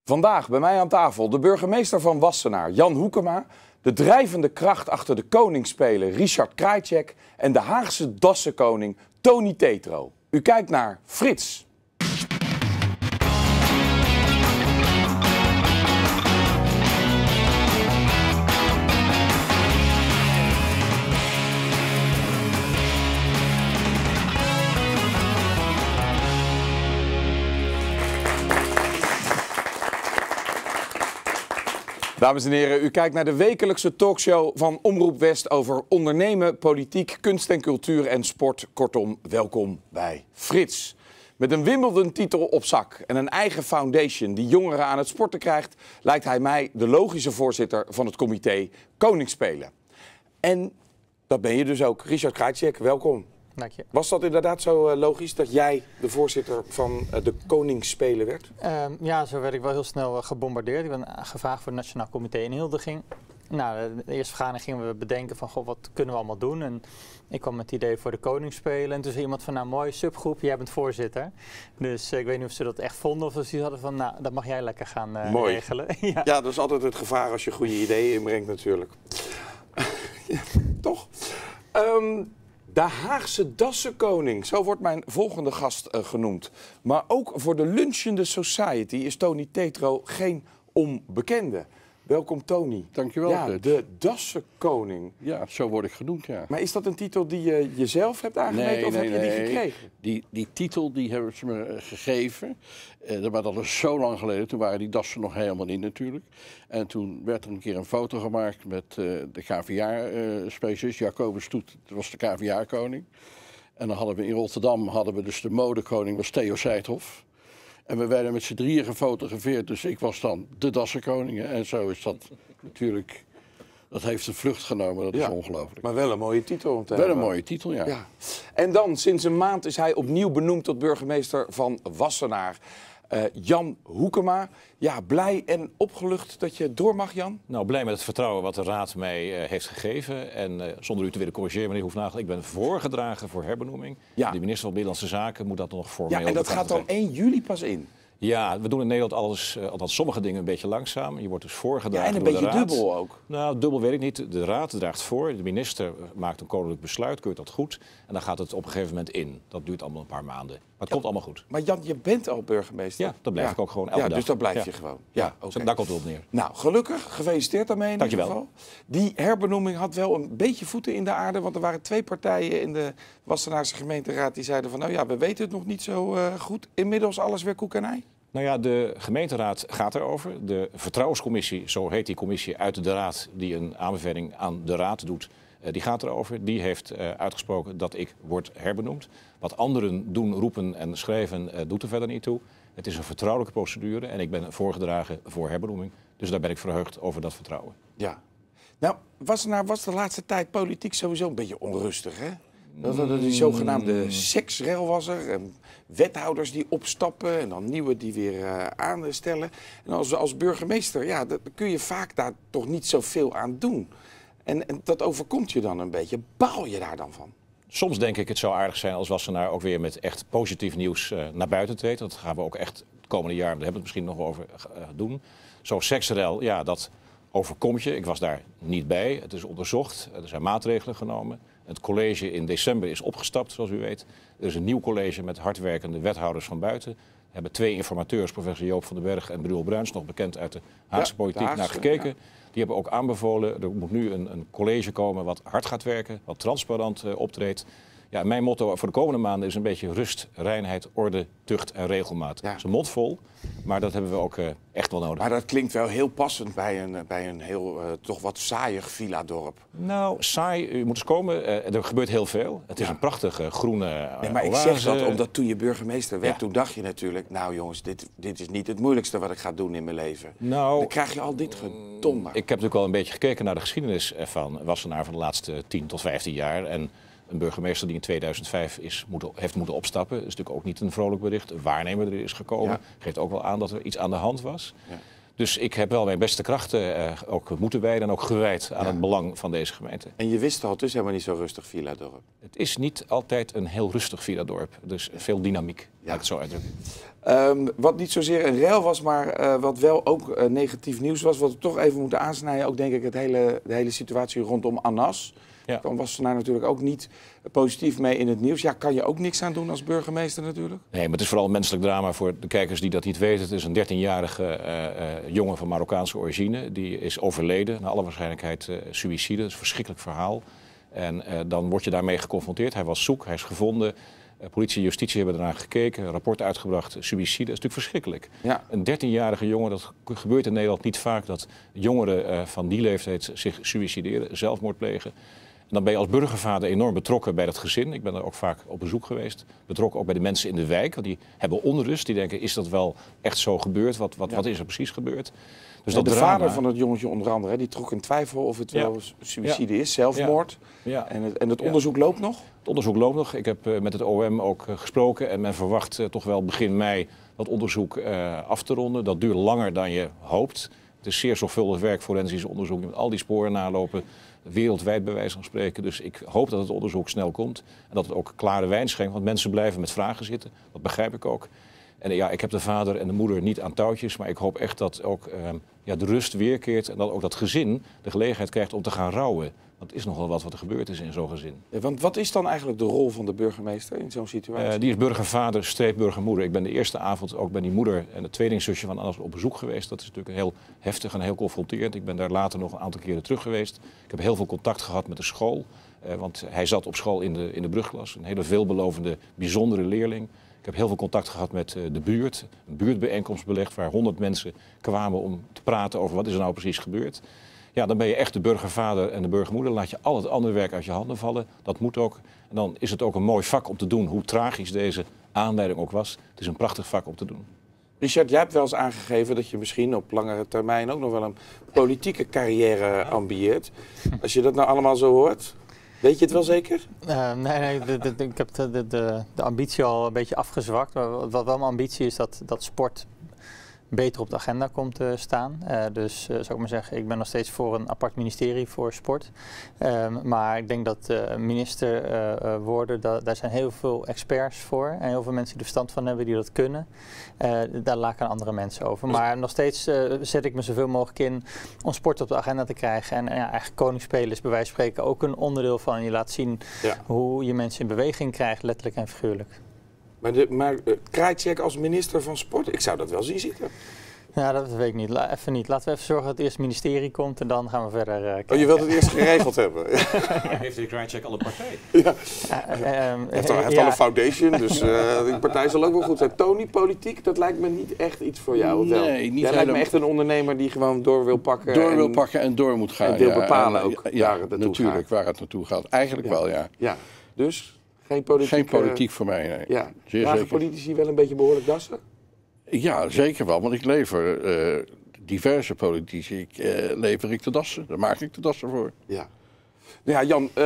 Vandaag bij mij aan tafel de burgemeester van Wassenaar, Jan Hoekema, de drijvende kracht achter de koningsspelen Richard Krajicek en de Haagse dassenkoning Tony Tetro. U kijkt naar Frits. Dames en heren, u kijkt naar de wekelijkse talkshow van Omroep West over ondernemen, politiek, kunst en cultuur en sport. Kortom, welkom bij Frits. Met een Wimbledon-titel op zak en een eigen foundation die jongeren aan het sporten krijgt, lijkt hij mij de logische voorzitter van het comité Koningsspelen. En dat ben je dus ook. Richard Krajicek, welkom. Dank je. Was dat inderdaad zo logisch dat jij de voorzitter van de Koningsspelen werd? Ja, zo werd ik wel heel snel gebombardeerd. Ik ben gevraagd voor het Nationaal Comité Inhuldiging. Nou, de eerste vergadering gingen we bedenken van, goh, wat kunnen we allemaal doen? En ik kwam met het idee voor de Koningsspelen. En toen zei iemand van, nou, mooi, subgroep, jij bent voorzitter. Dus ik weet niet of ze dat echt vonden of ze hadden van, nou, dat mag jij lekker gaan regelen. Ja, dat is altijd het gevaar als je goede ideeën inbrengt natuurlijk. Toch? De Haagse dassenkoning, zo wordt mijn volgende gast genoemd. Maar ook voor de lunchende society is Tony Tetro geen onbekende. Welkom Tony. Dankjewel. Ja, de dassenkoning. Ja, zo word ik genoemd, ja. Maar is dat een titel die je jezelf hebt aangemeten of heb je die gekregen? Die titel die hebben ze me gegeven. Maar dat is zo lang geleden. Toen waren die dassen nog helemaal niet natuurlijk. En toen werd er een keer een foto gemaakt met de KVA-specialist. Jacobus Stoet was de KVA-koning. En dan hadden we in Rotterdam dus de modekoning, was Theo Seidhoff. En we werden met z'n drieën gefotografeerd, dus ik was dan de dassenkoning. En zo is dat natuurlijk, dat heeft een vlucht genomen, dat is ongelooflijk. Maar wel een mooie titel. Wel een mooie titel, ja. En dan, sinds een maand is hij opnieuw benoemd tot burgemeester van Wassenaar. Jan Hoekema, ja, blij en opgelucht dat je door mag, Jan? Nou, blij met het vertrouwen wat de Raad mij heeft gegeven. En zonder u te willen corrigeren, meneer Hoefnagel, ik ben voorgedragen voor herbenoeming. Ja. De minister van Binnenlandse Zaken moet dat nog formeel. Ja, en dat gaat dan 1 juli pas in? Ja, we doen in Nederland alles, althans sommige dingen een beetje langzaam. Je wordt dus voorgedragen door de de Raad. En een beetje dubbel ook? Nou, dubbel weet ik niet. De Raad draagt voor, de minister maakt een koninklijk besluit, keurt dat goed. En dan gaat het op een gegeven moment in. Dat duurt allemaal een paar maanden. Maar het komt allemaal goed. Maar Jan, je bent al burgemeester. Ja, dat blijf ik ook gewoon elke dag. Dus dat blijf je gewoon. Ja, okay. Daar komt het op neer. Nou, gelukkig. Gefeliciteerd daarmee in ieder geval. Die herbenoeming had wel een beetje voeten in de aarde. Want er waren 2 partijen in de Wassenaarse gemeenteraad die zeiden van, nou ja, we weten het nog niet zo goed. Inmiddels alles weer koek en ei? Nou ja, de gemeenteraad gaat erover. De vertrouwenscommissie, zo heet die commissie uit de raad die een aanbeveling aan de raad doet, die gaat erover. Die heeft uitgesproken dat ik word herbenoemd. Wat anderen doen, roepen en schrijven, doet er verder niet toe. Het is een vertrouwelijke procedure en ik ben voorgedragen voor herbenoeming. Dus daar ben ik verheugd over dat vertrouwen. Ja. Nou, Wassenaar was de laatste tijd politiek sowieso een beetje onrustig, hè? Dat die zogenaamde seksrel was er. En wethouders die opstappen en dan nieuwe die weer aanstellen. En als burgemeester, ja, dan kun je vaak daar toch niet zoveel aan doen. En dat overkomt je dan een beetje. Baal je daar dan van? Soms denk ik het zou aardig zijn als Wassenaar ook weer met echt positief nieuws naar buiten treedt. Dat gaan we ook echt het komende jaar, daar hebben we het misschien nog over doen. Zo'n seksrel, ja, dat overkomt je. Ik was daar niet bij. Het is onderzocht. Er zijn maatregelen genomen. Het college in december is opgestapt, zoals u weet. Er is een nieuw college met hardwerkende wethouders van buiten. We hebben 2 informateurs, professor Joop van den Berg en Brul Bruins, nog bekend uit de Haagse politiek, naar gekeken. Ja. Die hebben ook aanbevolen, er moet nu een college komen wat hard gaat werken, wat transparant optreedt. Ja, mijn motto voor de komende maanden is een beetje rust, reinheid, orde, tucht en regelmaat. Ja. Dat is een mond vol, maar dat hebben we ook echt wel nodig. Maar dat klinkt wel heel passend bij een heel toch wat saaiig villa-dorp. Nou, saai, u moet eens komen. Er gebeurt heel veel. Het is een prachtige groene nee, maar oase. Ik zeg dat omdat toen je burgemeester werd, toen dacht je natuurlijk, nou jongens, dit is niet het moeilijkste wat ik ga doen in mijn leven. Nou, dan krijg je al dit gedonder. Ik heb natuurlijk wel een beetje gekeken naar de geschiedenis van Wassenaar van de laatste 10 tot 15 jaar. En een burgemeester die in 2005 heeft moeten opstappen, is natuurlijk ook niet een vrolijk bericht. Een waarnemer er is gekomen, geeft ook wel aan dat er iets aan de hand was. Ja. Dus ik heb wel mijn beste krachten ook moeten wijden en ook gewijd aan het belang van deze gemeente. En je wist al, het is helemaal niet zo rustig, Villadorp. Het is niet altijd een heel rustig Villadorp. Dus veel dynamiek, laat ik het zo uitdrukken. Wat niet zozeer een rel was, maar wat wel ook negatief nieuws was, wat we toch even moeten aansnijden, ook denk ik de hele situatie rondom Anas. Ja. Dan was ze daar natuurlijk ook niet positief mee in het nieuws. Ja, kan je ook niks aan doen als burgemeester natuurlijk? Nee, maar het is vooral een menselijk drama voor de kijkers die dat niet weten. Het is een 13-jarige jongen van Marokkaanse origine. Die is overleden, naar alle waarschijnlijkheid suïcide. Dat is een verschrikkelijk verhaal. En dan word je daarmee geconfronteerd. Hij was zoek, hij is gevonden. Politie en justitie hebben ernaar gekeken, een rapport uitgebracht, suïcide. Dat is natuurlijk verschrikkelijk. Ja. Een 13-jarige jongen, dat gebeurt in Nederland niet vaak, dat jongeren van die leeftijd zich suïcideren, zelfmoord plegen. En dan ben je als burgervader enorm betrokken bij dat gezin. Ik ben er ook vaak op bezoek geweest. Betrokken ook bij de mensen in de wijk, want die hebben onrust. Die denken, is dat wel echt zo gebeurd? Wat is er precies gebeurd? Dus de drama, vader van het jongetje onder andere, die trok in twijfel of het wel suïcide is, zelfmoord. Ja. En het onderzoek loopt nog? Het onderzoek loopt nog. Ik heb met het OM ook gesproken en men verwacht toch wel begin mei dat onderzoek af te ronden. Dat duurt langer dan je hoopt. Het is zeer zorgvuldig werk, forensisch onderzoek. Je moet al die sporen nalopen, wereldwijd bij wijze van spreken. Dus ik hoop dat het onderzoek snel komt en dat het ook klare wijn schenkt. Want mensen blijven met vragen zitten, dat begrijp ik ook. En ja, ik heb de vader en de moeder niet aan touwtjes, maar ik hoop echt dat ook de rust weerkeert en dat ook dat gezin de gelegenheid krijgt om te gaan rouwen. Want het is nogal wat er gebeurd is in zo'n gezin. Ja, want wat is dan eigenlijk de rol van de burgemeester in zo'n situatie? Die is burgervader, streep burgermoeder. Ik ben de eerste avond ook bij die moeder en het tweelingzusje van Anas op bezoek geweest. Dat is natuurlijk heel heftig en heel confronterend. Ik ben daar later nog een aantal keren terug geweest. Ik heb heel veel contact gehad met de school. Want hij zat op school in de brugklas. Een hele veelbelovende, bijzondere leerling. Ik heb heel veel contact gehad met de buurt. Een buurtbijeenkomst belegd waar 100 mensen kwamen om te praten over wat is er nou precies gebeurd. Ja, dan ben je echt de burgervader en de burgermoeder. Dan laat je al het andere werk uit je handen vallen. Dat moet ook. En dan is het ook een mooi vak om te doen, hoe tragisch deze aanleiding ook was. Het is een prachtig vak om te doen. Richard, jij hebt wel eens aangegeven dat je misschien op langere termijn ook nog wel een politieke carrière ambieert. Als je dat nou allemaal zo hoort, weet je het wel zeker? Nee, ik heb de ambitie al een beetje afgezwakt. Maar wat wel mijn ambitie is dat sport beter op de agenda komt te staan. Dus zou ik maar zeggen, ik ben nog steeds voor een apart ministerie voor sport. Maar ik denk dat minister worden, daar zijn heel veel experts voor. En heel veel mensen die er verstand van hebben, die dat kunnen. Daar laat ik aan andere mensen over. Maar nog steeds zet ik me zoveel mogelijk in om sport op de agenda te krijgen. En eigenlijk Koningsspelen is bij wijze van spreken ook een onderdeel van. Je laat zien hoe je mensen in beweging krijgt, letterlijk en figuurlijk. Maar Krajicek als minister van Sport, ik zou dat wel zien zitten. Ja, dat weet ik niet. Even niet. Laten we even zorgen dat het eerst ministerie komt en dan gaan we verder kijken. Oh, je wilt het eerst geregeld hebben? Heeft de Krajicek al een partij? Ja. Hij heeft al een foundation, dus die partij zal ook wel goed zijn. Tony, politiek, dat lijkt me niet echt iets voor jou, of wel? Nee, niet Jij lijkt me echt een ondernemer die gewoon door wil pakken. En door moet gaan. En wil bepalen ook waar het naartoe natuurlijk, gaat. waar het naartoe gaat. Eigenlijk wel, ja. Ja, dus geen politiek. Geen politiek voor mij, nee. Ja. Zeer Dragen zeker. politici wel een beetje behoorlijk dassen? Ja, zeker wel, want ik lever diverse politici, lever ik de dassen. Daar maak ik de dassen voor. Ja. Nou ja, Jan,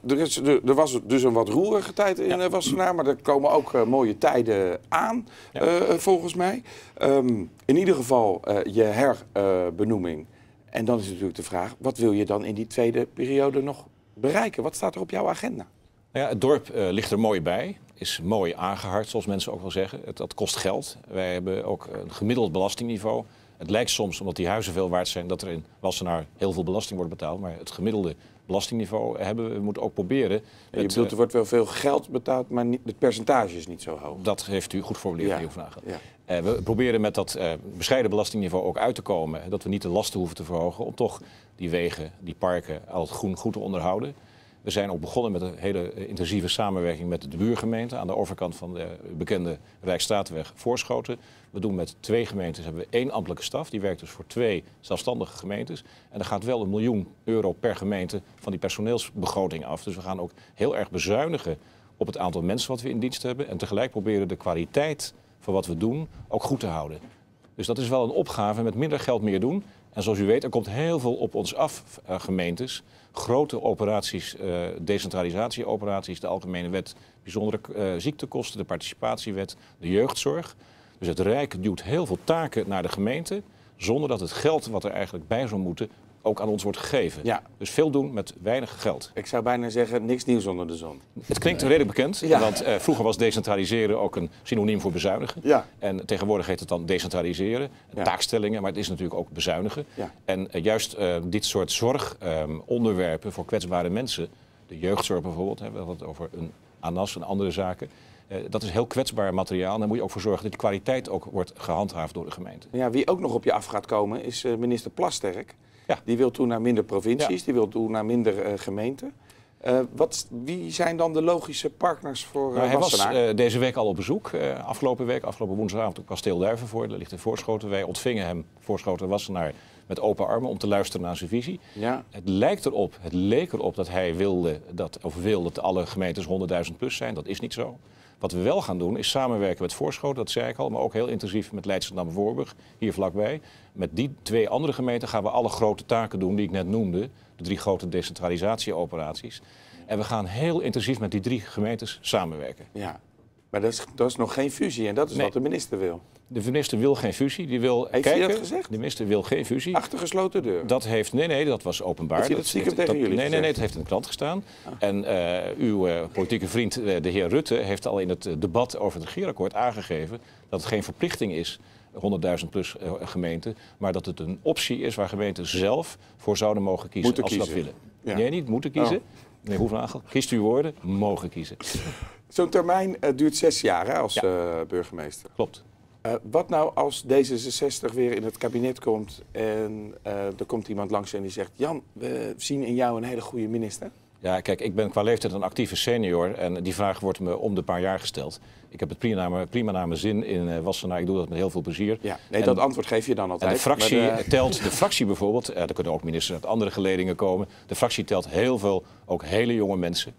er was dus een wat roerige tijd in Wassenaar, maar er komen ook mooie tijden aan, volgens mij. In ieder geval je herbenoeming. En dan is natuurlijk de vraag, wat wil je dan in die tweede periode nog bereiken? Wat staat er op jouw agenda? Ja, het dorp ligt er mooi bij, is mooi aangehard, zoals mensen ook wel zeggen. Dat kost geld. Wij hebben ook een gemiddeld belastingniveau. Het lijkt soms, omdat die huizen veel waard zijn, dat er in Wassenaar heel veel belasting wordt betaald. Maar het gemiddelde belastingniveau hebben we moeten ook proberen. Je bedoelt, er wordt wel veel geld betaald, maar niet, het percentage is niet zo hoog. Dat heeft u goed geformuleerd, meneer Van Hagen. Ja. We proberen met dat bescheiden belastingniveau ook uit te komen. Dat we niet de lasten hoeven te verhogen om toch die wegen, die parken, al het groen goed te onderhouden. We zijn ook begonnen met een hele intensieve samenwerking met de buurgemeente aan de overkant van de bekende Rijksstraatweg Voorschoten. We doen met 2 gemeentes, hebben we 1 ambtelijke staf. Die werkt dus voor 2 zelfstandige gemeentes. En er gaat wel €1 miljoen per gemeente van die personeelsbegroting af. Dus we gaan ook heel erg bezuinigen op het aantal mensen wat we in dienst hebben. En tegelijk proberen de kwaliteit van wat we doen ook goed te houden. Dus dat is wel een opgave met minder geld meer doen. En zoals u weet, er komt heel veel op ons af, gemeentes. Grote operaties, decentralisatieoperaties, de Algemene Wet Bijzondere Ziektekosten, de Participatiewet, de jeugdzorg. Dus het Rijk duwt heel veel taken naar de gemeente, zonder dat het geld wat er eigenlijk bij zou moeten ook aan ons wordt gegeven. Ja. Dus veel doen met weinig geld. Ik zou bijna zeggen, niks nieuws onder de zon. Het klinkt redelijk bekend, Ja. want vroeger was decentraliseren ook een synoniem voor bezuinigen. Ja. En tegenwoordig heet het dan decentraliseren, Ja. taakstellingen, maar het is natuurlijk ook bezuinigen. Ja. En juist dit soort zorgonderwerpen voor kwetsbare mensen, de jeugdzorg bijvoorbeeld, hebben we het over een ANAS en andere zaken. Dat is heel kwetsbaar materiaal en daar moet je ook voor zorgen dat die kwaliteit ook wordt gehandhaafd door de gemeente. Ja, wie ook nog op je af gaat komen is minister Plasterk. Ja. Die wil toe naar minder provincies, Ja. die wil toe naar minder gemeenten. Wie zijn dan de logische partners voor Nou, hij was Wassenaar? deze week al op bezoek, afgelopen woensdagavond op Kasteel Duivenvoorde. Dat ligt in Voorschoten. Wij ontvingen hem, Voorschoten Wassenaar, met open armen om te luisteren naar zijn visie. Ja. Het leek erop dat hij wil dat alle gemeentes 100.000 plus zijn. Dat is niet zo. Wat we wel gaan doen is samenwerken met Voorschoten, dat zei ik al, maar ook heel intensief met Leidschendam-Voorburg, hier vlakbij. Met die 2 andere gemeenten gaan we alle grote taken doen die ik net noemde. De 3 grote decentralisatieoperaties. En we gaan heel intensief met die 3 gemeentes samenwerken. Ja, maar dat is nog geen fusie en dat is Nee. wat de minister wil. De minister wil geen fusie. Die wil Heeft kijken. hij dat gezegd? De minister wil geen fusie. Achter gesloten deur. Dat heeft, nee, dat was openbaar. Heeft hij dat stiekem tegen jullie nee, gezegd? het heeft in de krant gestaan. En uw politieke vriend, de heer Rutte, heeft al in het debat over het regeerakkoord aangegeven dat het geen verplichting is, 100.000 plus gemeenten, maar dat het een optie is waar gemeenten zelf voor zouden mogen kiezen Moeten als ze dat kiezen. willen. Ja. Nee, niet moeten kiezen. Oh. Nee, Hoefnagel, kiest uw woorden, mogen kiezen. Zo'n termijn duurt 6 jaar hè, als burgemeester. Klopt. Wat nou als D66 weer in het kabinet komt en er komt iemand langs en die zegt: Jan, we zien in jou een hele goede minister. Ja, kijk, ik ben qua leeftijd een actieve senior en die vraag wordt me om de paar jaar gesteld. Ik heb het prima naar mijn zin in Wassenaar. Ik doe dat met heel veel plezier. Ja, nee, En- dat antwoord geef je dan altijd. En de fractie maar telt, de fractie bijvoorbeeld, er kunnen ook ministers uit andere geledingen komen. De fractie telt heel veel, ook hele jonge mensen.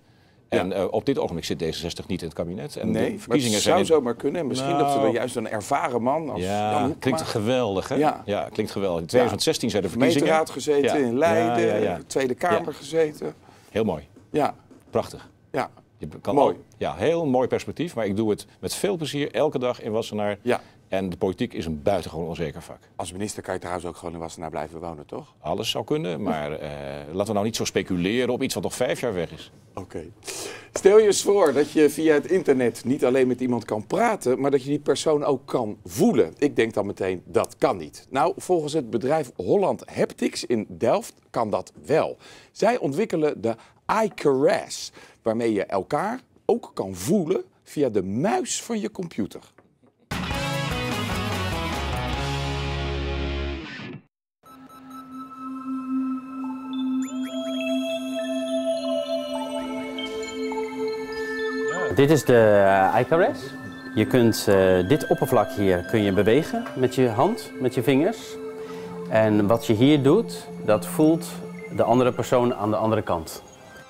En op dit ogenblik zit D66 niet in het kabinet. En nee, de maar verkiezingen het zou zijn zomaar kunnen. En misschien dat ze Nou, er juist een ervaren man als Jan Ja, Hoekma, klinkt geweldig, hè? Ja. Ja, klinkt geweldig. In 2016 zijn de verkiezingen. gemeenteraad gezeten Ja. in Leiden, Ja. Tweede Kamer Ja. gezeten. Heel mooi, Ja, prachtig. ja, Je kan Mooi. Ja, heel mooi perspectief, maar ik doe het met veel plezier elke dag in Wassenaar. ja. En de politiek is een buitengewoon onzeker vak. Als minister kan je trouwens ook gewoon in Wassenaar blijven wonen, toch? Alles zou kunnen, maar laten we nou niet zo speculeren op iets wat nog 5 jaar weg is. Oké. Stel je eens voor dat je via het internet niet alleen met iemand kan praten, maar dat je die persoon ook kan voelen. Ik denk dan meteen, dat kan niet. Nou, volgens het bedrijf Holland Haptics in Delft kan dat wel. Zij ontwikkelen de iCaress, waarmee je elkaar ook kan voelen via de muis van je computer. Dit is de iCaress. Je kunt dit oppervlak hier kun je bewegen met je hand, met je vingers. En wat je hier doet, dat voelt de andere persoon aan de andere kant.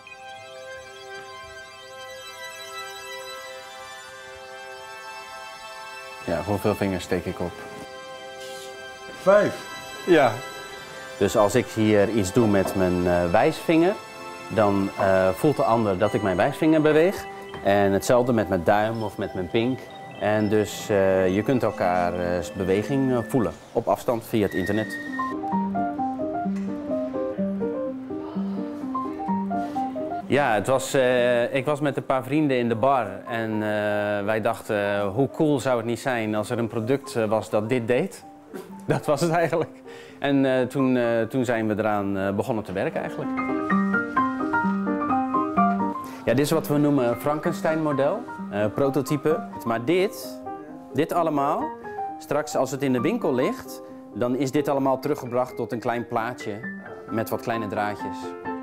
Ja, hoeveel vingers steek ik op? 5. Ja. Dus als ik hier iets doe met mijn wijsvinger, dan voelt de ander dat ik mijn wijsvinger beweeg. En hetzelfde met mijn duim of met mijn pink. En dus je kunt elkaars beweging voelen op afstand via het internet. Ja, ik was met een paar vrienden in de bar en wij dachten, hoe cool zou het niet zijn als er een product was dat dit deed? Dat was het eigenlijk. En toen zijn we eraan begonnen te werken eigenlijk. Ja, dit is wat we noemen Frankenstein-model, prototype. Maar dit allemaal, straks als het in de winkel ligt, dan is dit allemaal teruggebracht tot een klein plaatje met wat kleine draadjes.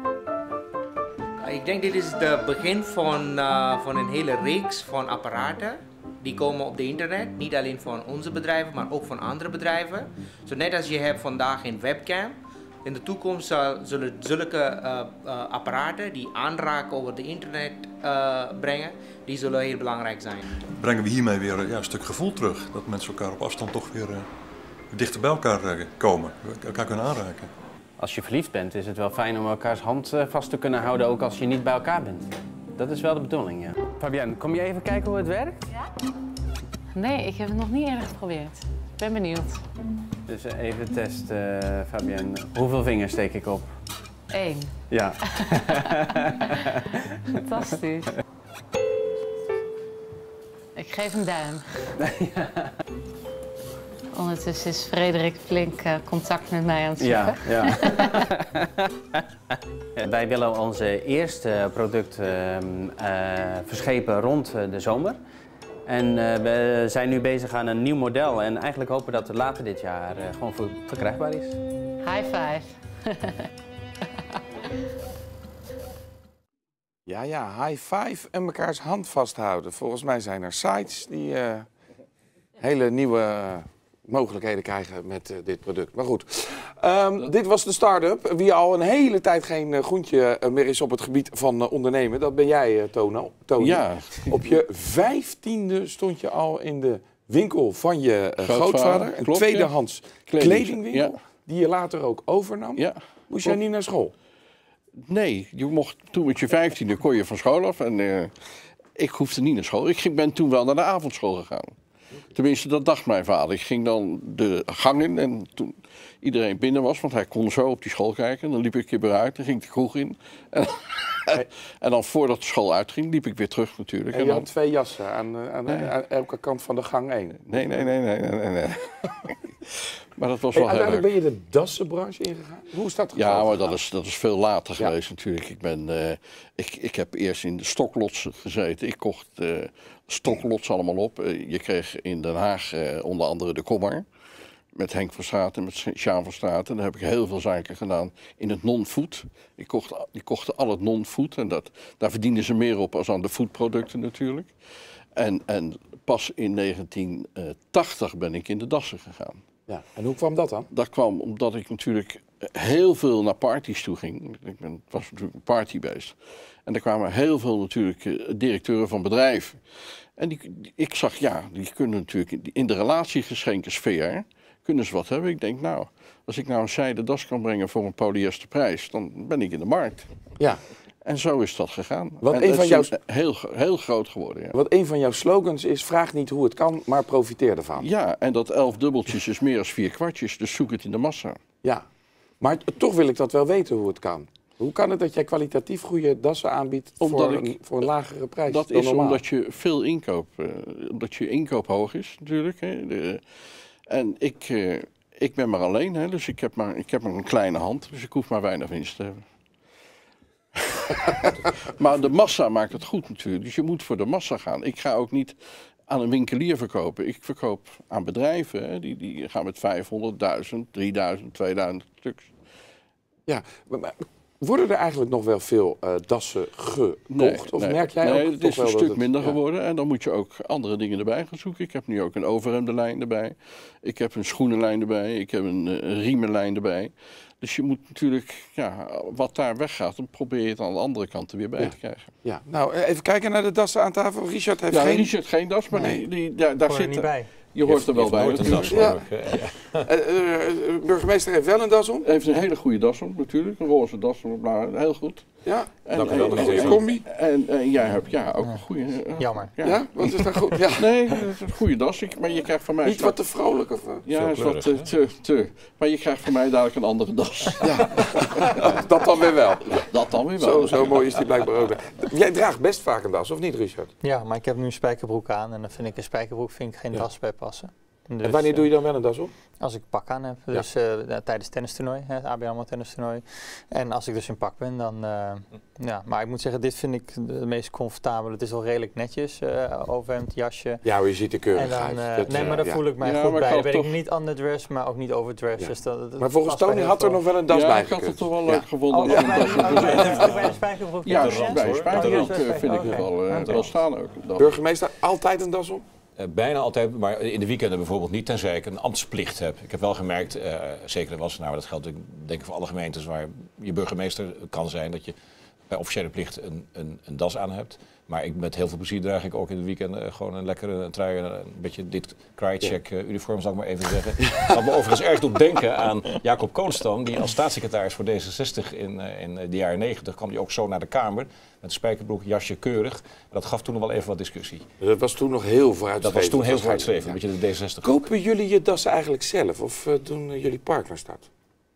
Ik denk dit is het begin van een hele reeks van apparaten. Die komen op de internet, niet alleen van onze bedrijven, maar ook van andere bedrijven. Zo net als je hebt vandaag een webcam. In de toekomst zullen zulke apparaten die aanraken over de internet brengen, die zullen heel belangrijk zijn. Brengen we hiermee weer een stuk gevoel terug. Dat mensen elkaar op afstand toch weer dichter bij elkaar komen. Elkaar kunnen aanraken. Als je verliefd bent is het wel fijn om elkaars hand vast te kunnen houden, ook als je niet bij elkaar bent. Dat is wel de bedoeling, ja. Fabienne, kom je even kijken hoe het werkt? Ja? Nee, ik heb het nog niet eerder geprobeerd. Ik ben benieuwd. Dus even testen, Fabienne. Hoeveel vingers steek ik op? 1. Ja. Fantastisch. Ik geef een duim. Ondertussen is Frederik flink contact met mij aan het zoeken. Ja. Wij willen onze eerste product verschepen rond de zomer. En we zijn nu bezig aan een nieuw model en eigenlijk hopen dat het later dit jaar gewoon verkrijgbaar is. High five. Ja, high five en mekaars hand vasthouden. Volgens mij zijn er sites die hele nieuwe mogelijkheden krijgen met dit product. Maar goed, dit was de start-up. Wie al een hele tijd geen groentje meer is op het gebied van ondernemen, dat ben jij, Tony. Ja. Op je 15e stond je al in de winkel van je grootvader. Een klopt, tweedehands kledingwinkel, ja. die je later ook overnam. Ja. Moest jij niet naar school? Nee, je mocht toen met je 15e kon je van school af en ik hoefde niet naar school. Ik ben toen wel naar de avondschool gegaan. Tenminste, dat dacht mijn vader. Ik ging dan de gang in en toen iedereen binnen was, want hij kon zo op die school kijken. Dan liep ik weer eruit, dan ging ik de kroeg in. En dan voordat de school uitging, liep ik weer terug natuurlijk. En je had 2 jassen aan elke kant van de gang 1. Nee. Maar dat was wel heel uiteindelijk leuk. ben je de dassenbranche ingegaan. Hoe is dat gegaan? Ja, maar dat is veel later geweest natuurlijk. Ik heb eerst in de stoklots gezeten. Ik kocht stoklots allemaal op. Je kreeg in Den Haag onder andere de Kommer. Met Henk van Straten en met Sjaan van Straten. Daar heb ik heel veel zaken gedaan in het non-food. Die kochten al het non-food. En daar verdienden ze meer op als aan de foodproducten natuurlijk. En pas in 1980 ben ik in de dassen gegaan. Ja. En hoe kwam dat dan? Dat kwam omdat ik natuurlijk heel veel naar parties toe ging. Het was natuurlijk een partybeest. En er kwamen heel veel natuurlijk directeuren van bedrijven. En ik zag, die kunnen natuurlijk in de relatiegeschenken sfeer, kunnen ze wat hebben. Ik denk, nou, als ik nou een zijden das kan brengen voor een polyesterprijs, dan ben ik in de markt. Ja. En zo is dat gegaan. Wat en een van jouw heel groot geworden. Ja. Wat een van jouw slogans is: vraag niet hoe het kan, maar profiteer ervan. Ja, en dat 11 dubbeltjes is meer dan 4 kwartjes, dus zoek het in de massa. Ja, maar toch wil ik dat wel weten hoe het kan. Hoe kan het dat jij kwalitatief goede dassen aanbiedt voor een lagere prijs? Dat dan is normaal? omdat je veel inkoop, omdat je inkoop hoog is natuurlijk. Hè. En ik ben maar alleen, hè, dus ik heb maar een kleine hand, dus ik hoef maar weinig winst te hebben. Maar de massa maakt het goed natuurlijk, dus je moet voor de massa gaan. Ik ga ook niet aan een winkelier verkopen. Ik verkoop aan bedrijven, hè, die gaan met 500, 1000, 3000, 2000 stuks. Ja, maar worden er eigenlijk nog wel veel dassen gekocht? Nee, of merk jij ook het toch is wel een dat stuk het, minder geworden en dan moet je ook andere dingen erbij gaan zoeken. Ik heb nu ook een overhemdenlijn erbij. Ik heb een schoenenlijn erbij. Ik heb een riemenlijn erbij. Dus je moet natuurlijk, wat daar weggaat, dan probeer je het aan de andere kant er weer bij te krijgen. Ja, nou even kijken naar de dassen aan tafel. Richard heeft Richard geen das, maar daar zit niet bij. Je hoort er wel bij. Nooit een das, burgemeester heeft wel een das om. Hij heeft een hele goede das om natuurlijk, een roze das om, heel goed. Ja, en een goede combi. En jij hebt ook een goede. Jammer. Ja, wat is dat goed? Ja. Nee, het is een goede das, maar je krijgt van mij. Niet wat te vrolijk of? Ja, is wat te. Maar je krijgt van mij dadelijk een andere das. Ja, dat dan weer wel. Dat dan weer wel. Zo mooi is die blijkbaar ook. Jij draagt best vaak een das, of niet, Richard? Ja, maar ik heb nu een spijkerbroek aan en dan vind ik een spijkerbroek geen das bij passen. Dus, en wanneer doe je dan wel een das op? Als ik pak aan heb, dus tijdens tennistoernooi, het ABN AMRO tennistoernooi. En als ik dus in pak ben, dan maar ik moet zeggen, dit vind ik de meest comfortabel. Het is wel redelijk netjes, overhemd, jasje. Ja, je ziet er keurig uit. Nee, maar daar voel ik mij goed bij. Dan ben ik niet underdressed, maar ook niet overdressed. Ja. Dus dat maar volgens Tony had er nog wel een das bij ik had het toch wel leuk gevonden. Ook bij een spijkerbroek? Ja, bij een spijkerbroek vind ik het wel staan ook. Burgemeester, altijd een das op? Bijna altijd, maar in de weekenden bijvoorbeeld niet, tenzij ik een ambtsplicht heb. Ik heb wel gemerkt, zeker in Wassenaar, dat geldt denk ik voor alle gemeentes waar je burgemeester kan zijn, dat je bij officiële plicht een das aan hebt. Maar met heel veel plezier draag ik ook in het weekend gewoon een lekkere trui, een beetje dit Krajicek uniform, zal ik maar even zeggen. Dat me overigens erg doet denken aan Jacob Koonstam, die als staatssecretaris voor D66 in de jaren 90 kwam hij ook zo naar de Kamer. Met een spijkerbroek, jasje, keurig. Dat gaf toen nog wel even wat discussie. Dat was toen nog heel vooruitstrevend. Dat was toen heel vooruitstrevend, een beetje de D66. Kopen jullie je dassen eigenlijk zelf of doen jullie partners dat?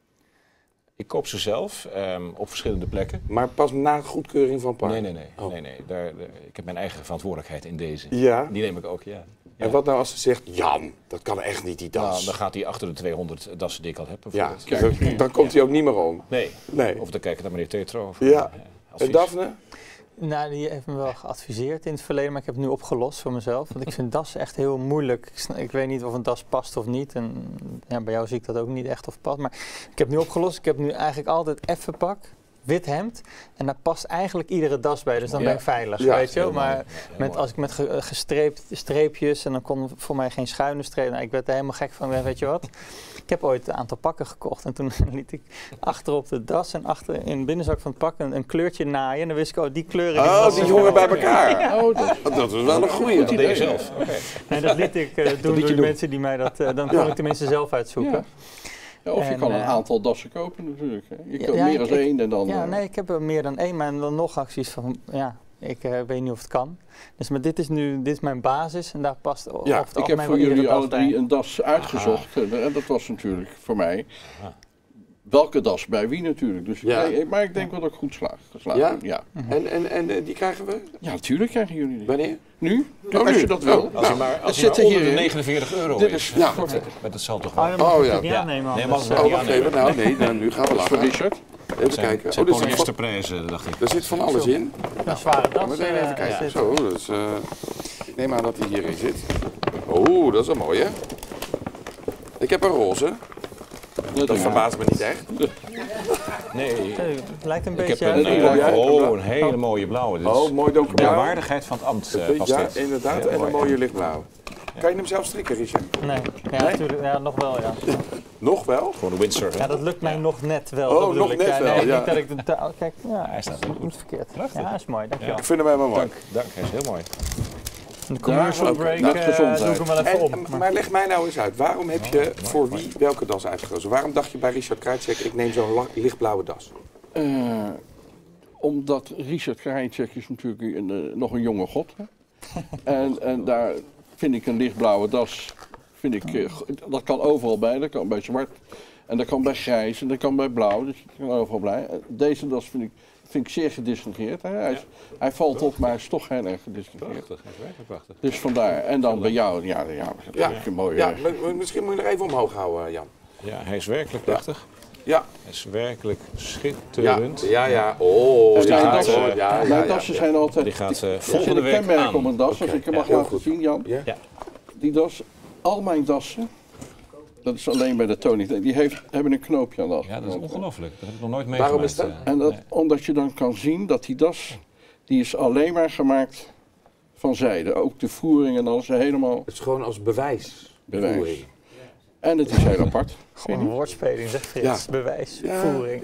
Ik koop ze zelf op verschillende plekken. Maar pas na goedkeuring van partners? Nee. Oh. nee. Ik heb mijn eigen verantwoordelijkheid in deze. Ja? Die neem ik ook, ja. En wat nou als ze zegt, Jan, dat kan echt niet, die das? Nou, dan gaat hij achter de 200 dassen die ik al heb. Ja, dus dan komt hij ook niet meer om. Nee. Of dan kijk ik naar meneer Tetro. Ja. En Daphne? Nou, die heeft me wel geadviseerd in het verleden, maar ik heb het nu opgelost voor mezelf. Want ik vind das echt heel moeilijk. Ik weet niet of een das past of niet. En ja, bij jou zie ik dat ook niet echt of past. Maar ik heb nu opgelost. Ik heb nu eigenlijk altijd effen pak, wit hemd. En daar past eigenlijk iedere das bij. Dus dan ben ik veilig, weet je wel. Maar als ik met gestreept streepjes en dan kon voor mij geen schuine streep. Nou, ik werd er helemaal gek van, weet je wat. Ik heb ooit een aantal pakken gekocht en toen liet ik achter op de das en achter in de binnenzak van het pak een kleurtje naaien. En dan wist ik, die kleuren... die horen bij elkaar. Ja. Dat is wel een goeie. Dat deed je zelf. Nee, dat liet ik doen door de mensen die mij dat... dan kon ik tenminste zelf uitzoeken. Ja. Ja, of je kan een aantal dassen kopen natuurlijk. Hè. Je kunt meer dan één en dan... Ja, nee, ik heb er meer dan één, maar dan nog acties van... Ja, ik weet niet of het kan. Dus, maar dit is mijn basis en daar past... ik heb voor jullie alle drie een das uitgezocht. En dat was natuurlijk voor mij... Welke das bij wie natuurlijk. Dus maar ik denk wel dat ik goed geslaagd ben. Ja. En die krijgen we? Ja, natuurlijk krijgen jullie die. Wanneer? Nu? Als je dat wil. Als het maar onder de 49 euro is. Ja. Maar dat zal toch wel... Oh ja. Niet aannemen. Nee, wacht even. Nu gaan we lachen. Voor Richard. Even kijken. Het zijn polyesterprijzen, dacht ik. Er zit van alles in. Een zware das. Meteen even kijken. Zo, dus, ik neem aan dat hij hierin zit. Oh, dat is wel mooi, hè? Ik heb een roze. Dat verbaast me niet echt. Nee. Het lijkt een Ik heb beetje... een hele mooie blauwe. Mooi donkerblauw. De waardigheid van het ambt past Ja, dit. inderdaad. En een mooie lichtblauw. Kan je hem zelf strikken, Richard? Nee, ja, natuurlijk. Ja, nog wel, ja. Nog wel? Gewoon een windsurfer. Ja, dat lukt mij nog net wel. Oh, nog net wel, nee, ja. Niet dat ik de taal... Kijk, ja, Hij staat niet verkeerd. Ja, dat is mooi, dankjewel. Ik vind hem helemaal mooi. Dank, hij is heel mooi. De commercial break doe ik hem wel even om. Maar leg mij nou eens uit, waarom heb je voor wie welke das uitgekozen? Waarom dacht je bij Richard Krajicek, ik neem zo'n lichtblauwe das? Omdat Richard Krajicek is natuurlijk nog een jonge god. En daar vind ik een lichtblauwe das, dat kan overal bij. Dat kan bij zwart en dat kan bij grijs en dat kan bij blauw. Dus dat kan overal bij. Deze das vind ik zeer gedistingeerd. Hij valt op, maar hij is toch heel erg gedistingeerd. Prachtig, hij is werkelijk prachtig. Dus vandaar. En dan bij jou, een mooie... Ja, misschien moet je er even omhoog houden, Jan. Ja, hij is werkelijk prachtig. Ja. Hij is werkelijk schitterend. Ja. Oh, Mijn dassen zijn altijd... Die gaat volgende volgende week kenmerk aan. om een das, als ik hem mag laten zien, Jan. Ja. Die das, al mijn dassen, dat is alleen bij de Tony, die hebben een knoopje aan de Ja, dat is ongelooflijk. Dat heb ik nog nooit Waarom meegemaakt. is dat? En omdat je dan kan zien dat die das, die is alleen maar gemaakt van zijde. Ook de voering en alles helemaal Het is gewoon als bewijs. bewijs. En het is heel apart. Gewoon een woordspeling, zeg Frits. Bewijs, voering.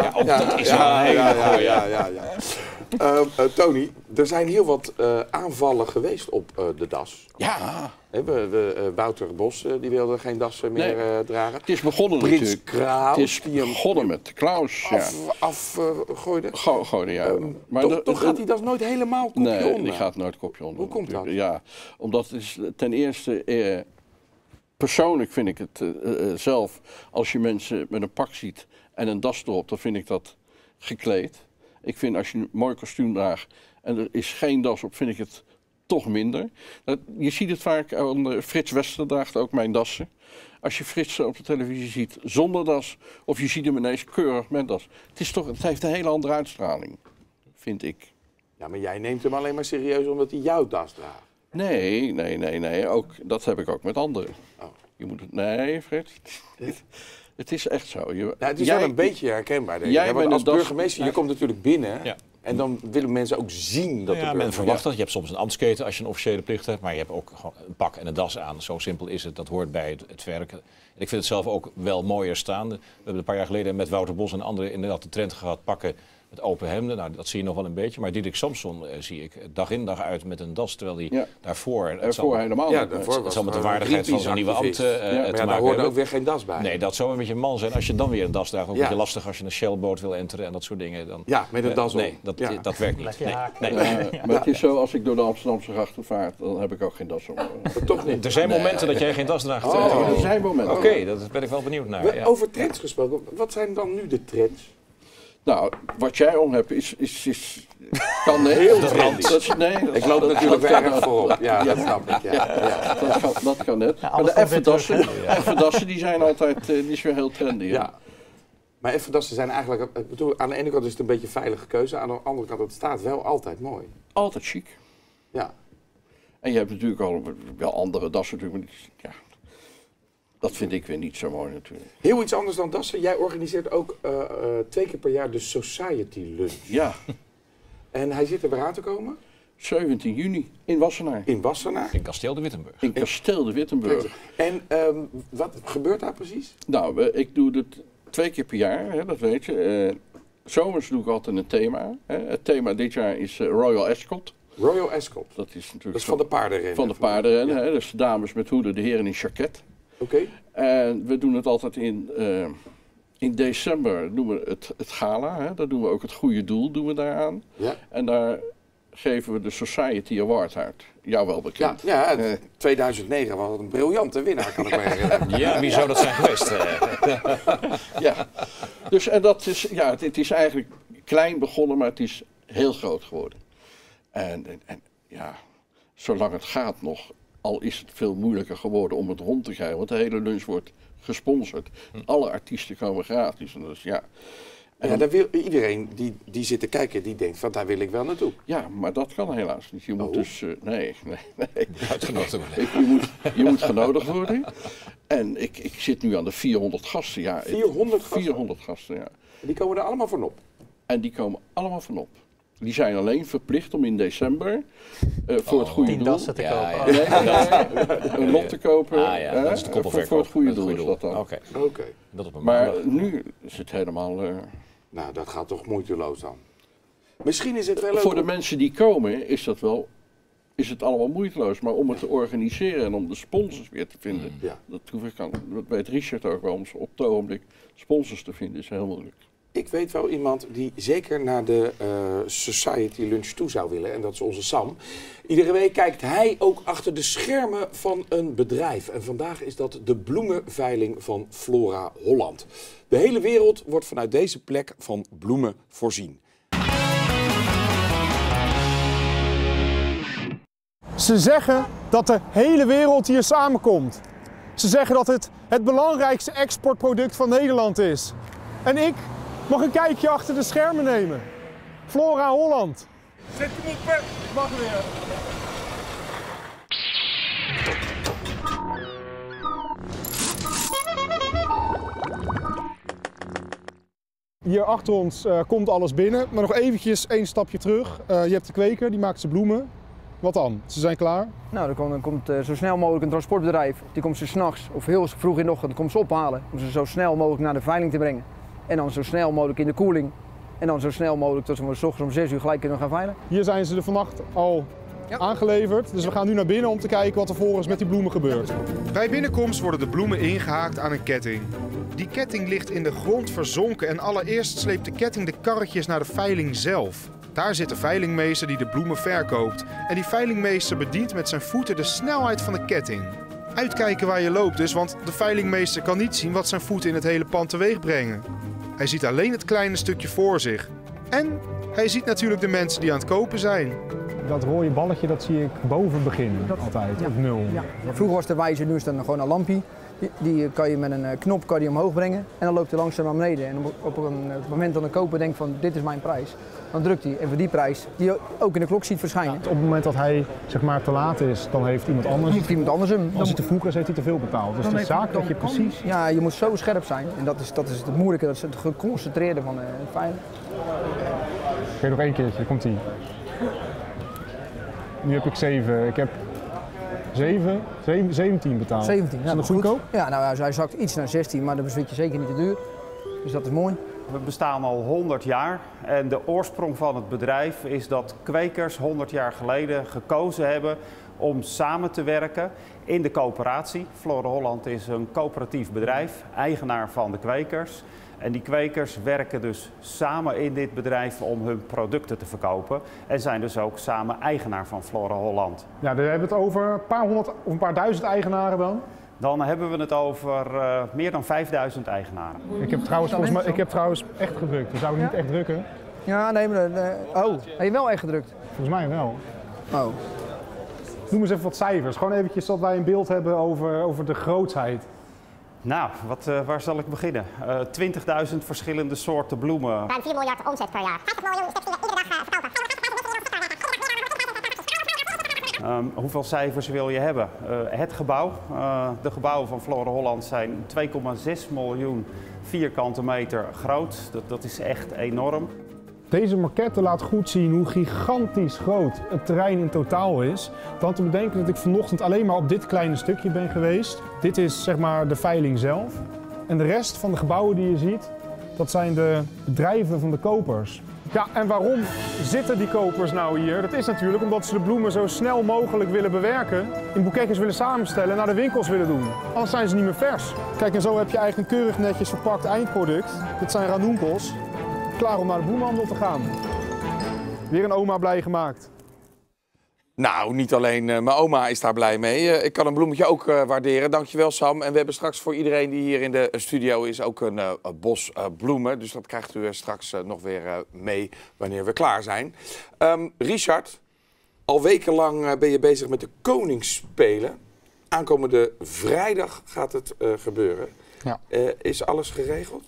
Tony, er zijn heel wat aanvallen geweest op de das. Ja. Wouter Bos die wilde geen das meer dragen. Het is begonnen Prins natuurlijk. Kraus, Het is die hem begonnen met Klaus. afgooide. Gooide, ja. Maar Toch gaat die das nooit helemaal kopje onder? Nee, die gaat nooit kopje onder. Hoe komt dat? Ja, omdat het is ten eerste... persoonlijk vind ik het zelf, als je mensen met een pak ziet en een das erop, dan vind ik dat gekleed. Ik vind als je een mooi kostuum draagt en er is geen das op, vind ik het toch minder. Je ziet het vaak, Frits Wester draagt ook mijn dassen. Als je Frits op de televisie ziet zonder das, of je ziet hem ineens keurig met das. Het heeft een hele andere uitstraling, vind ik. Ja, maar jij neemt hem alleen maar serieus omdat hij jouw das draagt. Nee. Dat heb ik ook met anderen. Oh. Je moet het... Nee, Frits. Het is echt zo. Het is wel een beetje herkenbaar, denk ik. Want als burgemeester, je komt natuurlijk binnen... Ja. En dan willen mensen ook zien dat er... men verwacht dat. Je hebt soms een ambtsketen als je een officiële plicht hebt. Maar je hebt ook gewoon een pak en een das aan. Zo simpel is het. Dat hoort bij het werken. En ik vind het zelf ook wel mooier staan. We hebben een paar jaar geleden met Wouter Bos en anderen inderdaad de trend gehad. Pakken met open hemden. Nou, dat zie je nog wel een beetje. Maar Diederik Samson zie ik dag in dag uit met een das. Terwijl hij daarvoor helemaal niet. Daarvoor het zal met de waardigheid van zijn nieuwe ambt te maken daar hoort ook weer geen das bij. Nee, dat zou een beetje een man zijn. Als je dan weer een das draagt, ook een beetje lastig als je een Shellboot wil enteren en dat soort dingen. Dan, met een das op. Nee, dat werkt niet. Nee. Maar het is zo, als ik door de Amsterdamse grachten vaart, dan heb ik ook geen das op. Toch niet? Er zijn momenten dat jij geen das draagt. Er zijn momenten. Oké, daar ben ik wel benieuwd naar. Over trends gesproken, wat zijn dan nu de trends? Nou, wat jij om hebt kan heel trendy. Ik loop natuurlijk weer erg voorop. Ja, dat snap ik. Dat kan net. Maar de effendassen die zijn altijd niet zo heel trendy. Ja. Maar effendassen zijn eigenlijk, ik bedoel, aan de ene kant is het een beetje een veilige keuze, aan de andere kant het staat wel altijd mooi. Altijd chic. Ja. En je hebt natuurlijk al wel andere dassen natuurlijk. Ja. Dat vind ik weer niet zo mooi natuurlijk. Heel iets anders dan dassen. Jij organiseert ook 2 keer per jaar de Society Lunch. Ja. En hij zit er weer aan te komen? 17 juni in Wassenaar. In Wassenaar? In Kasteel de Wittenburg. In Kasteel de Wittenburg. En wat gebeurt daar precies? Nou, ik doe het 2 keer per jaar, hè, dat weet je. Zomers doe ik altijd een thema. Hè. Het thema dit jaar is Royal Ascot. Royal Ascot? Dat is natuurlijk dat is van de paardenrennen? Van de paardenrennen, hè. Dus de dames met hoeden, de heren in jacket. Oké. En we doen het altijd in december doen we het gala. Hè. Daar doen we ook het goede doel doen we daaraan. Ja. En daar geven we de Society Award uit. Jou wel bekend. Ja, 2009 was een briljante winnaar, kan ik me herinneren. Ja, wie zou dat zijn geweest? Ja, dus en dat is, het is eigenlijk klein begonnen, maar het is heel groot geworden. En zolang het gaat nog, al is het veel moeilijker geworden om het rond te krijgen, want de hele lunch wordt gesponsord. Alle artiesten komen gratis. En dus, en daar wil iedereen die zit te kijken, die denkt van daar wil ik wel naartoe. Ja, maar dat kan helaas niet. Je moet dus, nee. Uitgenodigd worden. Je moet genodigd worden. En ik zit nu aan de 400 gasten. Ja, 400 gasten? 400 gasten, ja. Die komen er allemaal van op? En die komen allemaal van op. Die zijn alleen verplicht om in december voor het goede doel... 10 dassen te kopen. Nee, een lot te kopen. Dat is de koppelverkoop. Voor het goede doel is dat dan. Oké. Maar nu is het helemaal... Nou, dat gaat toch moeiteloos dan. Misschien is het wel leuk... Voor de mensen die komen is het allemaal moeiteloos. Maar om het te organiseren en om de sponsors weer te vinden... Dat weet Richard ook wel. Om op het ogenblik sponsors te vinden is heel moeilijk. Ik weet wel iemand die zeker naar de Society Lunch toe zou willen. En dat is onze Sam. Iedere week kijkt hij ook achter de schermen van een bedrijf. En vandaag is dat de bloemenveiling van Flora Holland. De hele wereld wordt vanuit deze plek van bloemen voorzien. Ze zeggen dat de hele wereld hier samenkomt. Ze zeggen dat het het belangrijkste exportproduct van Nederland is. En ik mag een kijkje achter de schermen nemen. Flora Holland. Zet hem op, Pep. Ik mag weer. Hier achter ons komt alles binnen, maar nog eventjes 1 stapje terug. Je hebt de kweker, die maakt zijn bloemen. Wat dan? Ze zijn klaar? Nou, dan komt zo snel mogelijk een transportbedrijf. Die komt ze 's nachts of heel vroeg in de ochtend komt ze ophalen. Om ze zo snel mogelijk naar de veiling te brengen. En dan zo snel mogelijk in de koeling. En dan zo snel mogelijk tot we 's ochtends om 6 uur gelijk kunnen gaan veilen. Hier zijn ze er vannacht al aangeleverd. Dus we gaan nu naar binnen om te kijken wat er volgens met die bloemen gebeurt. Bij binnenkomst worden de bloemen ingehaakt aan een ketting. Die ketting ligt in de grond verzonken en allereerst sleept de ketting de karretjes naar de veiling zelf. Daar zit de veilingmeester die de bloemen verkoopt. En die veilingmeester bedient met zijn voeten de snelheid van de ketting. Uitkijken waar je loopt dus, want de veilingmeester kan niet zien wat zijn voeten in het hele pand teweeg brengen. Hij ziet alleen het kleine stukje voor zich. En hij ziet natuurlijk de mensen die aan het kopen zijn. Dat rode balletje dat zie ik boven beginnen, altijd, op 0. Ja. Vroeger was de wijzer, nu is dat gewoon een lampje. Die kan je met een knop omhoog brengen en dan loopt hij langzaam naar beneden. En op het moment dat een koper denkt van dit is mijn prijs, dan drukt hij. En voor die prijs, die je ook in de klok ziet verschijnen. Op het moment dat hij zeg maar te laat is, dan heeft iemand anders hem. Als hij te vroeg is, heeft hij te veel betaald. Dus het is zaak dat je precies... Ja, je moet zo scherp zijn. En dat is het moeilijke, dat is het geconcentreerde van het veilen. Oké, nog 1 keertje, komt ie. Nu heb ik 7. Ik heb 17 betaald. 17, is dat nog goedkoop? Ja, nou hij zakt iets naar 16, maar dat is zeker niet te duur. Dus dat is mooi. We bestaan al 100 jaar en de oorsprong van het bedrijf is dat kwekers 100 jaar geleden gekozen hebben om samen te werken in de coöperatie. Flora Holland is een coöperatief bedrijf, eigenaar van de kwekers. En die kwekers werken dus samen in dit bedrijf om hun producten te verkopen. En zijn dus ook samen eigenaar van Flora Holland. Ja, daar hebben we het over een paar honderd of een paar duizend eigenaren dan? Dan hebben we het over meer dan 5000 eigenaren. Ik heb trouwens echt gedrukt. We zouden niet echt drukken. Ja, nee, maar... heb je wel echt gedrukt? Volgens mij wel. Oh. Noem eens even wat cijfers. Gewoon eventjes zodat wij een beeld hebben over de grootsheid. Nou, waar zal ik beginnen? 20.000 verschillende soorten bloemen. Ruim 4 miljard omzet per jaar. 50 miljoen stuks iedere dag verkopen. Hoeveel cijfers wil je hebben? Het gebouw. De gebouwen van Flora Holland zijn 2,6 miljoen vierkante meter groot. Dat is echt enorm. Deze maquette laat goed zien hoe gigantisch groot het terrein in totaal is. Dan te bedenken dat ik vanochtend alleen maar op dit kleine stukje ben geweest. Dit is zeg maar de veiling zelf. En de rest van de gebouwen die je ziet, dat zijn de bedrijven van de kopers. Ja, en waarom zitten die kopers nou hier? Dat is natuurlijk omdat ze de bloemen zo snel mogelijk willen bewerken, in boeketjes willen samenstellen en naar de winkels willen doen. Anders zijn ze niet meer vers. Kijk, en zo heb je eigenlijk een keurig netjes verpakt eindproduct. Dit zijn ranunкels. Klaar om naar de bloemenhandel te gaan. Weer een oma blij gemaakt. Nou, niet alleen mijn oma is daar blij mee. Ik kan een bloemetje ook waarderen. Dankjewel, Sam. En we hebben straks voor iedereen die hier in de studio is ook een bos bloemen. Dus dat krijgt u straks nog weer mee wanneer we klaar zijn. Richard, al wekenlang ben je bezig met de Koningsspelen. Aankomende vrijdag gaat het gebeuren. Ja. Is alles geregeld?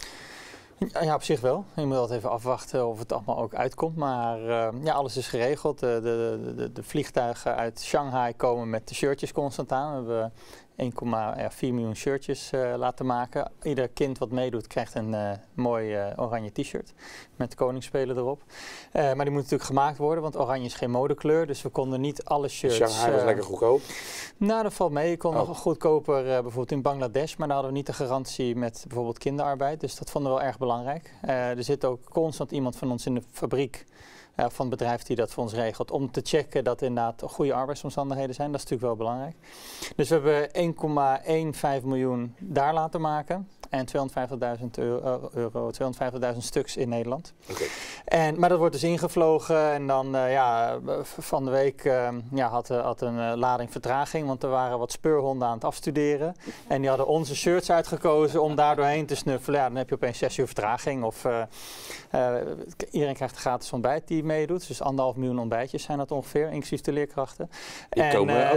Ja, op zich wel. Je moet altijd even afwachten of het allemaal ook uitkomt. Maar ja, alles is geregeld. De vliegtuigen uit Shanghai komen met de shirtjes constant aan. We hebben 1,4 miljoen shirtjes laten maken. Ieder kind wat meedoet krijgt een mooi oranje t-shirt met Koningsspelen erop. Maar die moet natuurlijk gemaakt worden, want oranje is geen modekleur. Dus we konden niet alle shirts... Shanghai was lekker goedkoop? Nou, dat valt mee. Je kon nog goedkoper bijvoorbeeld in Bangladesh, maar daar hadden we niet de garantie met bijvoorbeeld kinderarbeid. Dus dat vonden we wel erg belangrijk. Er zit ook constant iemand van ons in de fabriek, van het bedrijf die dat voor ons regelt, om te checken dat inderdaad goede arbeidsomstandigheden zijn. Dat is natuurlijk wel belangrijk. Dus we hebben 1,15 miljoen daar laten maken en 250.000 euro, 250.000 stuks in Nederland. Okay. Maar dat wordt dus ingevlogen en dan van de week had een lading vertraging, want er waren wat speurhonden aan het afstuderen. En die hadden onze shirts uitgekozen om daar doorheen te snuffelen. Ja, dan heb je opeens 6 uur vertraging. Of iedereen krijgt een gratis ontbijt die meedoet. Dus 1,5 miljoen ontbijtjes zijn dat ongeveer, inclusief de leerkrachten. Die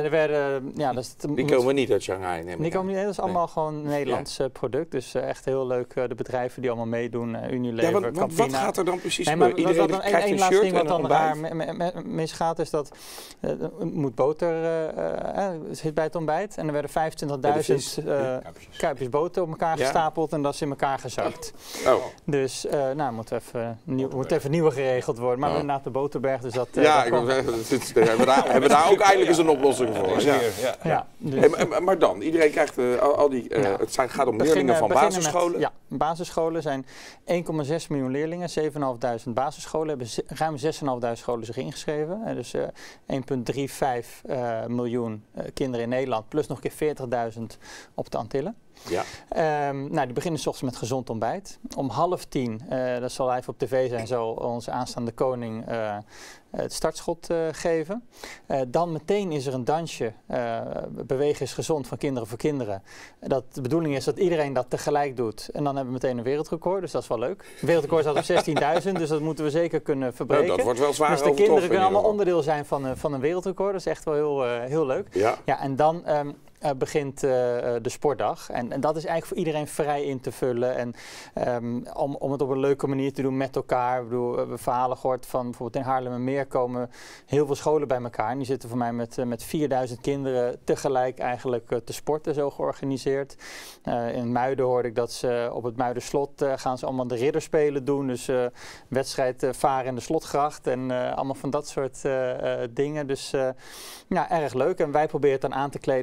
komen niet uit Shanghai, neem ik aan. Die komen niet, dat is allemaal gewoon Nederlands product. Dus echt heel leuk, de bedrijven die allemaal meedoen, Unilever, ja, Campina. Wat gaat er dan precies gebeuren? Iedereen krijgt een shirt en een ontbijt? Wat dan misgaat is dat moet boter zit bij het ontbijt. En er werden 25.000 kuipjes boter op elkaar gestapeld en dat is in elkaar gezakt. Dus moet even nieuwe geregeld worden. Maar inderdaad de boterberg, dus dat... hebben we daar ook eindelijk eens een oplossing voor. Maar dan, iedereen krijgt al die... Het gaat om leerlingen van basisscholen. Basisscholen zijn 1,6 miljoen leerlingen, 7.500 basisscholen. Hebben ruim 6.500 scholen zich ingeschreven. Dus 1,35 miljoen kinderen in Nederland, plus nog een keer 40.000 op de Antillen. Ja. Die beginnen 's ochtends met gezond ontbijt. Om 9:30, dat zal even op tv zijn, zal onze aanstaande koning het startschot geven. Dan meteen is er een dansje. Bewegen is gezond van kinderen voor kinderen. De bedoeling is dat iedereen dat tegelijk doet. En dan hebben we meteen een wereldrecord, dus dat is wel leuk. Het wereldrecord staat op 16.000, dus dat moeten we zeker kunnen verbreken. Dat wordt wel zwaar dus de kinderen kunnen allemaal onderdeel zijn van een wereldrecord. Dat is echt wel heel leuk. Ja, en dan... begint de sportdag. En dat is eigenlijk voor iedereen vrij in te vullen. En om het op een leuke manier te doen met elkaar. Ik bedoel, we hebben verhalen gehoord van bijvoorbeeld in Haarlemmermeer komen heel veel scholen bij elkaar. En die zitten voor mij met 4.000 kinderen tegelijk eigenlijk te sporten, zo georganiseerd. In Muiden hoorde ik dat ze op het Muiderslot gaan ze allemaal de ridderspelen doen. Dus wedstrijd varen in de slotgracht en allemaal van dat soort dingen. Dus erg leuk. En wij proberen het dan aan te kleden met dat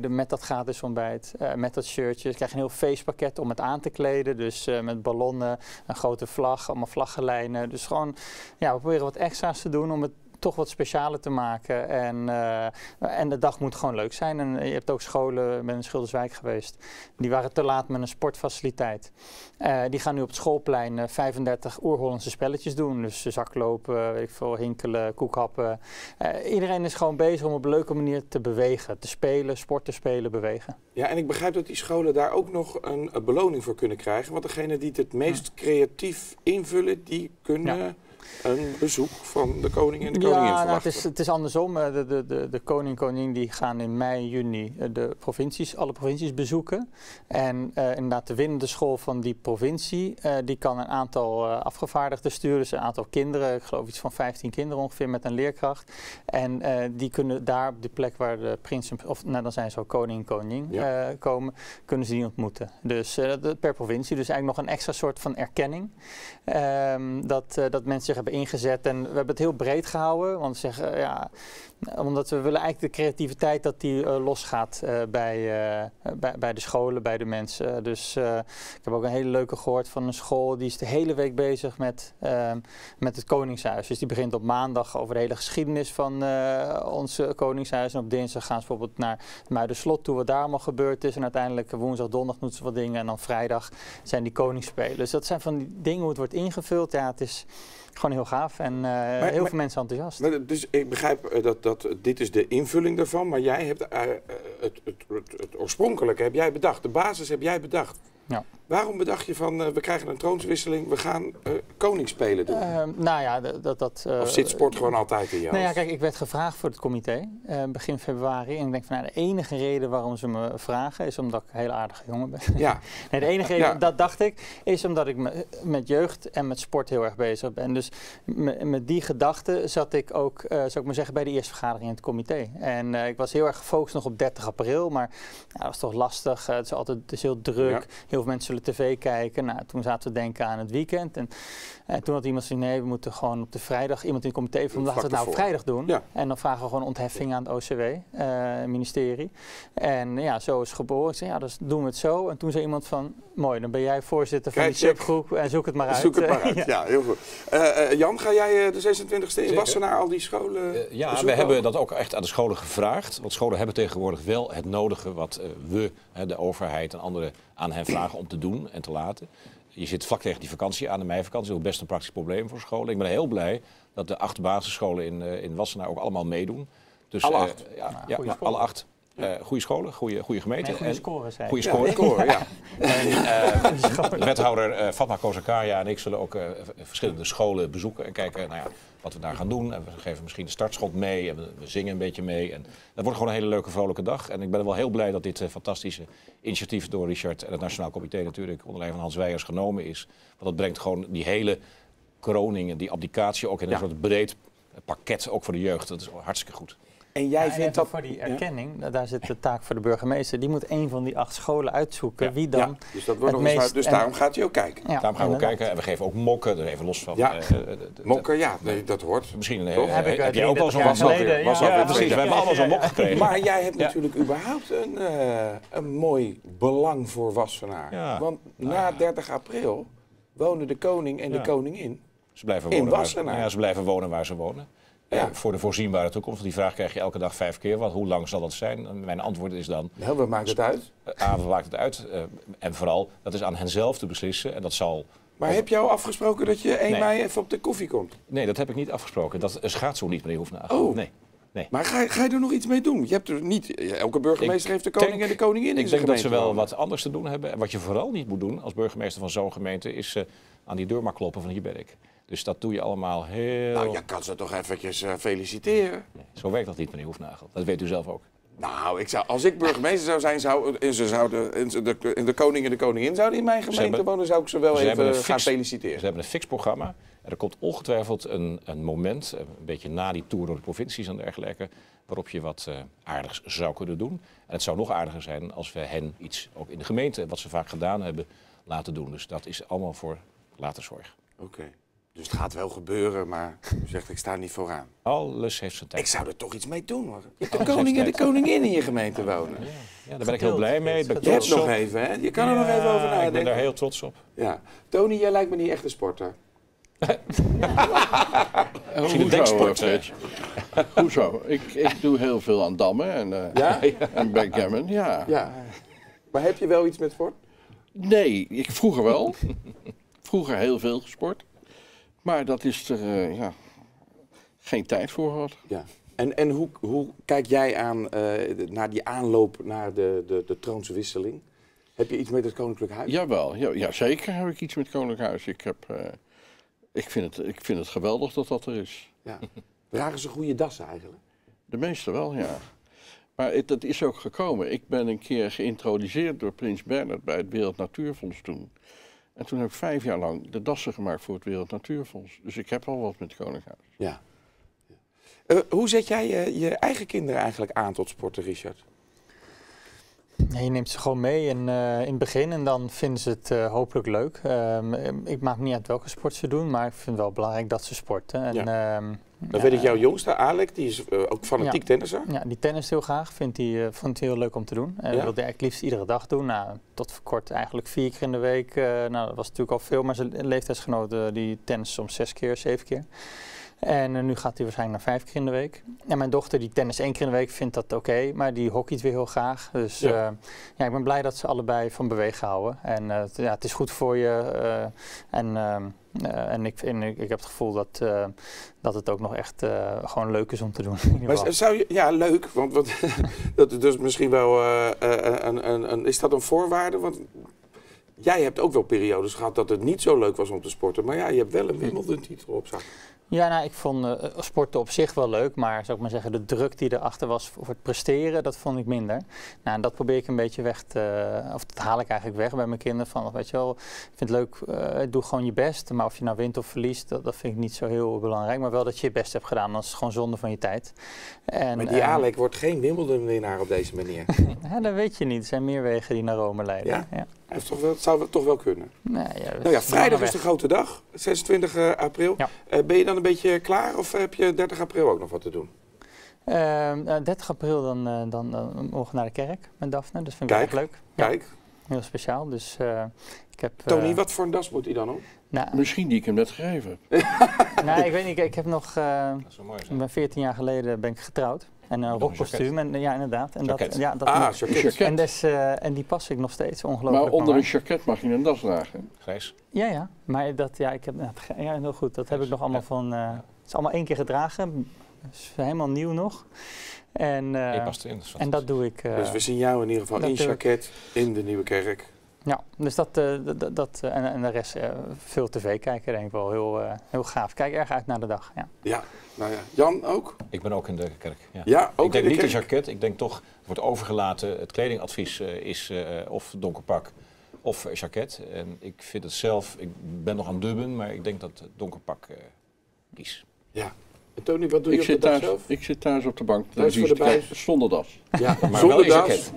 gratis ontbijt. Met dat shirtje. Je krijgt een heel feestpakket om het aan te kleden. Dus met ballonnen, een grote vlag, allemaal vlaggenlijnen. Dus gewoon, ja, we proberen wat extra's te doen om het toch wat specialer te maken. En de dag moet gewoon leuk zijn. En je hebt ook scholen, ik ben in Schilderswijk geweest, die waren te laat met een sportfaciliteit. Die gaan nu op het schoolplein 35 oer-Hollandse spelletjes doen. Dus zaklopen, weet ik veel, hinkelen, koekhappen. Iedereen is gewoon bezig om op een leuke manier te bewegen, te spelen, sport te spelen, bewegen. Ja, en ik begrijp dat die scholen daar ook nog een beloning voor kunnen krijgen. Want degene die het meest creatief invullen, die kunnen een bezoek van de koning en de koningin verwachten. Het is andersom. De koning en koningin die gaan in mei, juni alle provincies bezoeken. En inderdaad de winnende school van die provincie, die kan een aantal afgevaardigden sturen. Dus een aantal kinderen, ik geloof iets van 15 kinderen ongeveer met een leerkracht. En die kunnen daar op de plek waar de prins, of nou, dan zijn ze ook koning en koningin komen, kunnen ze die ontmoeten. Dus per provincie. Dus eigenlijk nog een extra soort van erkenning. Dat mensen zich hebben ingezet. En we hebben het heel breed gehouden. Want we zeggen, omdat we willen eigenlijk de creativiteit dat die losgaat bij de scholen, bij de mensen. Dus ik heb ook een hele leuke gehoord van een school. Die is de hele week bezig met het Koningshuis. Dus die begint op maandag over de hele geschiedenis van ons Koningshuis. En op dinsdag gaan ze bijvoorbeeld naar Muiderslot toe, wat daar allemaal gebeurd is. En uiteindelijk woensdag, donderdag doen ze wat dingen. En dan vrijdag zijn die koningsspelen. Dus dat zijn van die dingen hoe het wordt ingevuld. Ja, het is gewoon heel gaaf en heel veel mensen enthousiast. Dus ik begrijp dat dit is de invulling daarvan, maar jij hebt het oorspronkelijke heb jij bedacht, de basis heb jij bedacht. Ja. Waarom bedacht je van, we krijgen een troonswisseling, we gaan koningsspelen doen? Of zit sport gewoon altijd in jou? Nou ja, kijk, ik werd gevraagd voor het comité begin februari. En ik denk van, de enige reden waarom ze me vragen is omdat ik een hele aardige jongen ben. Ja. Nee, de enige reden, dat dacht ik, is omdat ik met jeugd en met sport heel erg bezig ben. Dus met die gedachte zat ik ook, zou ik maar zeggen, bij de eerste vergadering in het comité. En ik was heel erg gefocust nog op 30 april, maar dat was toch lastig. Het is heel druk. Ja. Heel veel mensen zullen tv kijken. Nou, toen zaten we denken aan het weekend. En toen had iemand gezegd, nee, we moeten gewoon op de vrijdag, iemand in het comité van, laten we het nou op vrijdag doen. Ja. En dan vragen we gewoon ontheffing aan het OCW, ministerie. En ja, zo is het geboren. Ik zei, ja, dus doen we het zo. En toen zei iemand van, mooi, dan ben jij voorzitter van die subgroep en zoek het maar uit. Zoek het maar uit, ja, heel goed. Jan, ga jij de 26e in Wassenaar al die scholen ja, we hebben dat ook echt aan de scholen gevraagd. Want scholen hebben tegenwoordig wel het nodige wat we, de overheid en anderen, aan hen vragen om te doen en te laten. Je zit vlak tegen die vakantie aan, de meivakantie. Dat is best een praktisch probleem voor scholen. Ik ben heel blij dat de 8 basisscholen in Wassenaar ook allemaal meedoen. Dus, alle 8? Alle 8. Goede scholen, goede gemeenten. Goede scores. Goede scores. Ja. En wethouder Fatma Kozakaria en ik zullen ook verschillende scholen bezoeken en kijken wat we daar gaan doen. En we geven misschien de startschot mee en we zingen een beetje mee. En dat wordt gewoon een hele leuke, vrolijke dag. En ik ben wel heel blij dat dit fantastische initiatief door Richard en het Nationaal Comité natuurlijk onder leiding van Hans Wijers genomen is. Want dat brengt gewoon die hele kroning, die abdicatie ook in een soort breed pakket, ook voor de jeugd. Dat is hartstikke goed. En jij vindt dat voor die erkenning, daar zit de taak voor de burgemeester. Die moet een van die 8 scholen uitzoeken. Wie dan? Dus dat wordt nog eens, dus daarom gaat hij ook kijken. Ja, daarom gaan we ook kijken. En we geven ook mokken, er even los van. Mokken, dat hoort. Misschien heb jij ook wel zo'n mokken. Precies, we hebben allemaal zo'n mok gekregen. Maar jij hebt natuurlijk überhaupt een mooi belang voor Wassenaar. Ja. Want na 30 april wonen de koning en de koningin in Wassenaar. Ze blijven wonen waar ze wonen. Voor de voorzienbare toekomst. Die vraag krijg je elke dag 5 keer. Hoe lang zal dat zijn? Mijn antwoord is dan... Wat maakt het uit? Wat maakt het uit? En vooral, dat is aan hen zelf te beslissen. En dat zal... Maar heb je al afgesproken dat je 1 mei even op de koffie komt? Nee, dat heb ik niet afgesproken. Dat gaat zo niet, meneer Hoefnagel. Oh. Nee. Maar ga je er nog iets mee doen? Je hebt er niet... Elke burgemeester heeft de koning en de koningin in zijn gemeente. Ik denk dat ze wel wat anders te doen hebben. En wat je vooral niet moet doen als burgemeester van zo'n gemeente is aan die deur maar kloppen van hier ben ik. Dus dat doe je allemaal heel... Nou, je kan ze toch eventjes feliciteren? Nee, zo werkt dat niet, meneer Hoefnagel. Dat weet u zelf ook. Nou, als ik burgemeester zou zijn, de koning en de koningin zouden in mijn gemeente wonen, zou ik ze wel even gaan feliciteren. Ze hebben een fix programma. En er komt ongetwijfeld een moment, een beetje na die tour door de provincies en dergelijke, waarop je wat aardigs zou kunnen doen. En het zou nog aardiger zijn als we hen iets, ook in de gemeente, wat ze vaak gedaan hebben, laten doen. Dus dat is allemaal voor later zorg. Oké. Dus het gaat wel gebeuren, maar u zegt ik sta niet vooraan. Alles heeft zijn tijd. Ik zou er toch iets mee doen, hoor. Je hebt de koning en de koningin in je gemeente wonen. Ja, daar ben ik heel blij mee. Je hebt nog even, hè? Je kan er nog even over nadenken. Ik ben daar heel trots op. Ja. Tony, jij lijkt me niet echt een sporter. Hoezo? Ik doe heel veel aan dammen en backgammon, ja. Maar heb je wel iets met sport? Nee, vroeger wel. Vroeger heel veel gesport. Maar dat is er geen tijd voor gehad. Ja. En hoe kijk jij aan naar die aanloop naar de troonswisseling? Heb je iets met het Koninklijk Huis? Jawel, ja, zeker heb ik iets met het Koninklijk Huis. Ik vind het geweldig dat er is. Ja. Dragen ze goede dassen eigenlijk? De meeste wel, ja. Maar dat is ook gekomen. Ik ben een keer geïntroduceerd door Prins Bernhard bij het Wereld Natuurfonds toen. En toen heb ik 5 jaar lang de dassen gemaakt voor het Wereld Natuurfonds. Dus ik heb al wat met het Koninklijk Huis. Ja. Hoe zet jij je eigen kinderen eigenlijk aan tot sporten, Richard? Ja, je neemt ze gewoon mee in het begin en dan vinden ze het hopelijk leuk. Ik maak niet uit welke sport ze doen, maar ik vind het wel belangrijk dat ze sporten. En, dan weet ik jouw jongste, Alec, die is ook fanatiek tennisser. Ja, die tennist heel graag. Vond het heel leuk om te doen. Wilde eigenlijk liefst iedere dag doen. Nou, tot voor kort eigenlijk 4 keer in de week. Dat was natuurlijk al veel, maar zijn leeftijdsgenoten die tennis soms 6 keer, 7 keer. En nu gaat hij waarschijnlijk naar 5 keer in de week. En mijn dochter die tennis 1 keer in de week vindt dat oké, maar die hockeyt weer heel graag. Dus ik ben blij dat ze allebei van bewegen houden. En het is goed voor je. En ik heb het gevoel dat het ook nog echt gewoon leuk is om te doen. Maar zou je, leuk, want dat is dus misschien wel is dat een voorwaarde? Want jij hebt ook wel periodes gehad dat het niet zo leuk was om te sporten, maar ja, je hebt wel een Wimbledon-titel op zak. Ja, nou, ik vond sporten op zich wel leuk, maar zou ik maar zeggen, de druk die erachter was voor het presteren, dat vond ik minder. Nou, en dat probeer ik een beetje of dat haal ik eigenlijk weg bij mijn kinderen. Van, weet je wel, ik vind het leuk, doe gewoon je best, maar of je nou wint of verliest, dat vind ik niet zo heel belangrijk. Maar wel dat je je best hebt gedaan, anders is het gewoon zonde van je tijd. En, maar die Alec wordt geen Wimbledon-winnaar op deze manier. Ja, dat weet je niet. Er zijn meer wegen die naar Rome leiden. Ja? Ja. Het zou toch wel kunnen. Nee, vrijdag is de grote dag, 26 april. Ja. Ben je dan een beetje klaar of heb je 30 april ook nog wat te doen? 30 april dan mogen we naar de kerk met Daphne, dus vind ik erg leuk. Kijk. Ja, heel speciaal. Dus, ik heb, Tony, wat voor een das moet hij dan op? Nou, misschien die ik hem net gegeven heb. Nee, ik weet niet. Ik heb nog, ik ben 14 jaar geleden ben ik getrouwd. En een rockkostuum, en ja, inderdaad. En jacket. En die pas ik nog steeds ongelooflijk. Maar onder een jacket mag je een das dragen. Grijs. Ja. Maar ik heb heel goed. Dat heb ik nog allemaal van. Het is allemaal 1 keer gedragen. Is helemaal nieuw nog. En dat doe ik. Dus we zien jou in ieder geval in jacket in de Nieuwe Kerk. Ja, dus en de rest veel tv kijken, denk ik wel heel gaaf. Kijk erg uit naar de dag. Ja, nou ja. Jan ook? Ik ben ook in de kerk. Ja, ook ik denk in de niet kerk. een jacket. Ik denk toch, het wordt overgelaten. Het kledingadvies is of donker pak of jacket. En ik vind het zelf, ik ben nog aan het dubben, maar ik denk dat donker pak kies. Ja. En Tony, wat doe je op de dag zelf? Ik zit thuis op de bank. Zonder das. Ja, maar zonder wel das.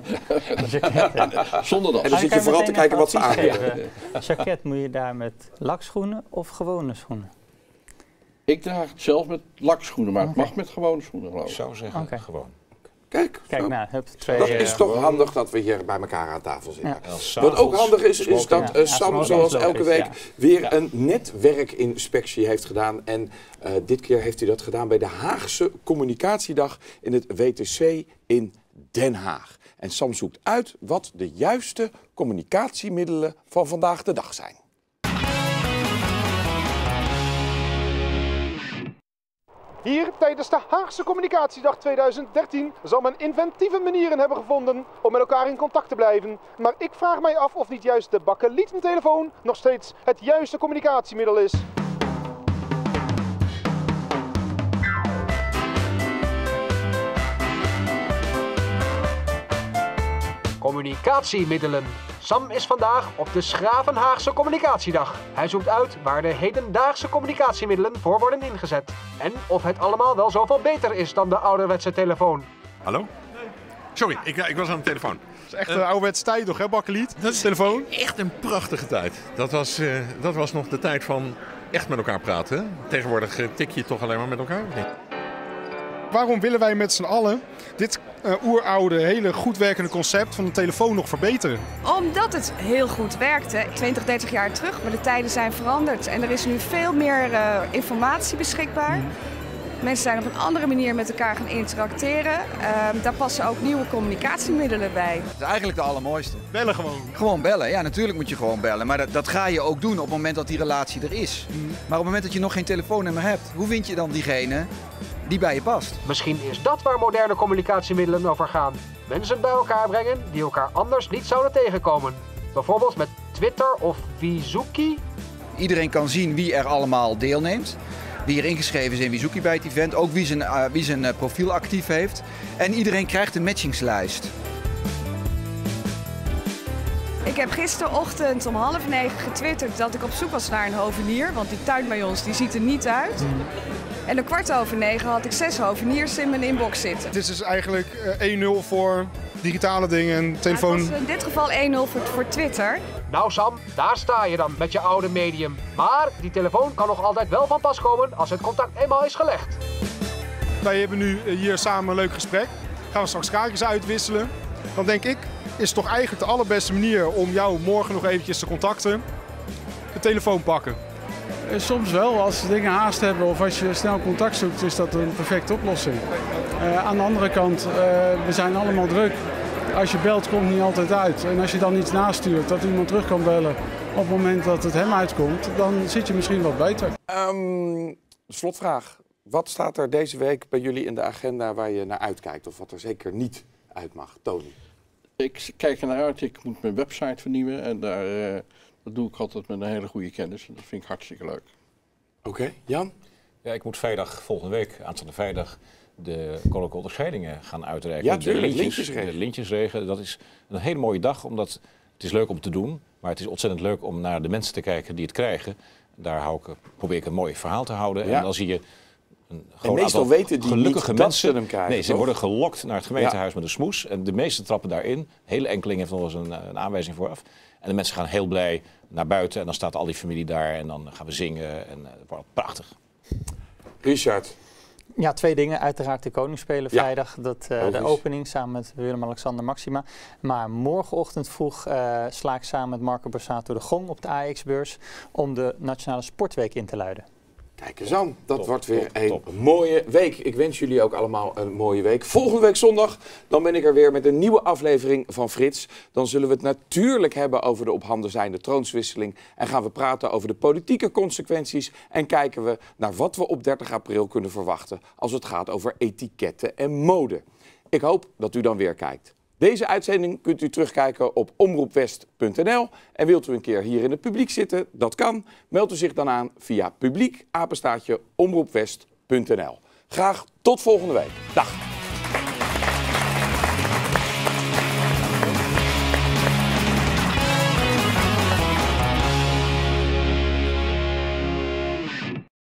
Zonder das. En dan zit je vooral te kijken wat ze aan hebben. Jacket moet je daar met lakschoenen of gewone schoenen? Ik draag het zelf met lakschoenen, maar het mag met gewone schoenen, geloof ik. Ik zou zeggen gewoon. Kijk, nou, dat is toch handig dat we hier bij elkaar aan tafel zitten. Ja. Wat ook handig is dat Sam zoals elke week weer een netwerkinspectie heeft gedaan. En dit keer heeft hij dat gedaan bij de Haagse Communicatiedag in het WTC in Den Haag. En Sam zoekt uit wat de juiste communicatiemiddelen van vandaag de dag zijn. Hier tijdens de Haagse Communicatiedag 2013 zal men inventieve manieren hebben gevonden om met elkaar in contact te blijven. Maar ik vraag mij af of niet juist de bakkeliettelefoon nog steeds het juiste communicatiemiddel is. Communicatiemiddelen. Sam is vandaag op de Schravenhaagse Communicatiedag. Hij zoekt uit waar de hedendaagse communicatiemiddelen voor worden ingezet. En of het allemaal wel zoveel beter is dan de ouderwetse telefoon. Hallo? Sorry, ik was aan de telefoon. Dat is echt een ouderwetse tijd nog, hè, bakkeliet? Dat is telefoon. Echt een prachtige tijd. Dat was nog de tijd van echt met elkaar praten. Tegenwoordig tik je toch alleen maar met elkaar, of niet? Waarom willen wij met z'n allen dit oeroude, hele goed werkende concept van de telefoon nog verbeteren? Omdat het heel goed werkte, 20, 30 jaar terug, maar de tijden zijn veranderd. En er is nu veel meer informatie beschikbaar. Mensen zijn op een andere manier met elkaar gaan interacteren. Daar passen ook nieuwe communicatiemiddelen bij. Dat is eigenlijk de allermooiste. Bellen gewoon? Gewoon bellen, ja, natuurlijk moet je gewoon bellen. Maar dat ga je ook doen op het moment dat die relatie er is. Maar op het moment dat je nog geen telefoonnummer hebt, hoe vind je dan diegene die bij je past? Misschien is dat waar moderne communicatiemiddelen over gaan. Mensen bij elkaar brengen die elkaar anders niet zouden tegenkomen. Bijvoorbeeld met Twitter of Wizuki. Iedereen kan zien wie er allemaal deelneemt. Wie er ingeschreven is in Wizuki bij het event. Ook wie zijn profiel actief heeft. En iedereen krijgt een matchingslijst. Ik heb gisterochtend om 8:30 getwitterd dat ik op zoek was naar een hovenier. Want die tuin bij ons die ziet er niet uit. En om 8:15 had ik 6 hoveniers in mijn inbox zitten. Het is dus eigenlijk 1-0 voor digitale dingen en telefoon. Het was in dit geval 1-0 voor Twitter. Nou Sam, daar sta je dan met je oude medium. Maar die telefoon kan nog altijd wel van pas komen als het contact eenmaal is gelegd. Wij hebben nu hier samen een leuk gesprek. Gaan we straks kaartjes uitwisselen. Dan denk ik, is het toch eigenlijk de allerbeste manier om jou morgen nog eventjes te contacten. De telefoon pakken. Soms wel, als dingen haast hebben of als je snel contact zoekt, is dat een perfecte oplossing. Aan de andere kant, we zijn allemaal druk. Als je belt, komt het niet altijd uit. En als je dan iets nastuurt, dat iemand terug kan bellen op het moment dat het hem uitkomt, dan zit je misschien wat beter. Slotvraag. Wat staat er deze week bij jullie in de agenda waar je naar uitkijkt? Of wat er zeker niet uit mag? Tony? Ik kijk er naar uit. Ik moet mijn website vernieuwen. En dat doe ik altijd met een hele goede kennis. En dat vind ik hartstikke leuk. Oké, Jan? Ja, ik moet vrijdag, volgende week, aanstaande vrijdag, de koninklijke onderscheidingen gaan uitreiken. Ja, tuurlijk, de lintjesregen. Dat is een hele mooie dag, omdat het is leuk om te doen. Maar het is ontzettend leuk om naar de mensen te kijken die het krijgen. Daar probeer ik een mooi verhaal te houden. Ja. En dan zie je een en meestal weten die gelukkige niet mensen. Dat ze hem krijgen, nee, ze toch? worden gelokt naar het gemeentehuis met een smoes. En de meeste trappen daarin. Hele enkeling heeft nog eens een aanwijzing vooraf. En de mensen gaan heel blij naar buiten. En dan staat al die familie daar. En dan gaan we zingen. En het wordt prachtig. Richard? Ja, 2 dingen. Uiteraard de Koningsspelen vrijdag. De opening samen met Willem-Alexander Maxima. Maar morgenochtend vroeg sla ik samen met Marco Borsato de gong op de AX-beurs om de Nationale Sportweek in te luiden. Kijk eens aan, dat wordt weer een mooie week. Ik wens jullie ook allemaal een mooie week. Volgende week zondag, dan ben ik er weer met een nieuwe aflevering van Frits. Dan zullen we het natuurlijk hebben over de op handen zijnde troonswisseling. En gaan we praten over de politieke consequenties. En kijken we naar wat we op 30 april kunnen verwachten als het gaat over etiketten en mode. Ik hoop dat u dan weer kijkt. Deze uitzending kunt u terugkijken op omroepwest.nl. En wilt u een keer hier in het publiek zitten? Dat kan. Meld u zich dan aan via publiek-omroepwest.nl. Graag tot volgende week. Dag.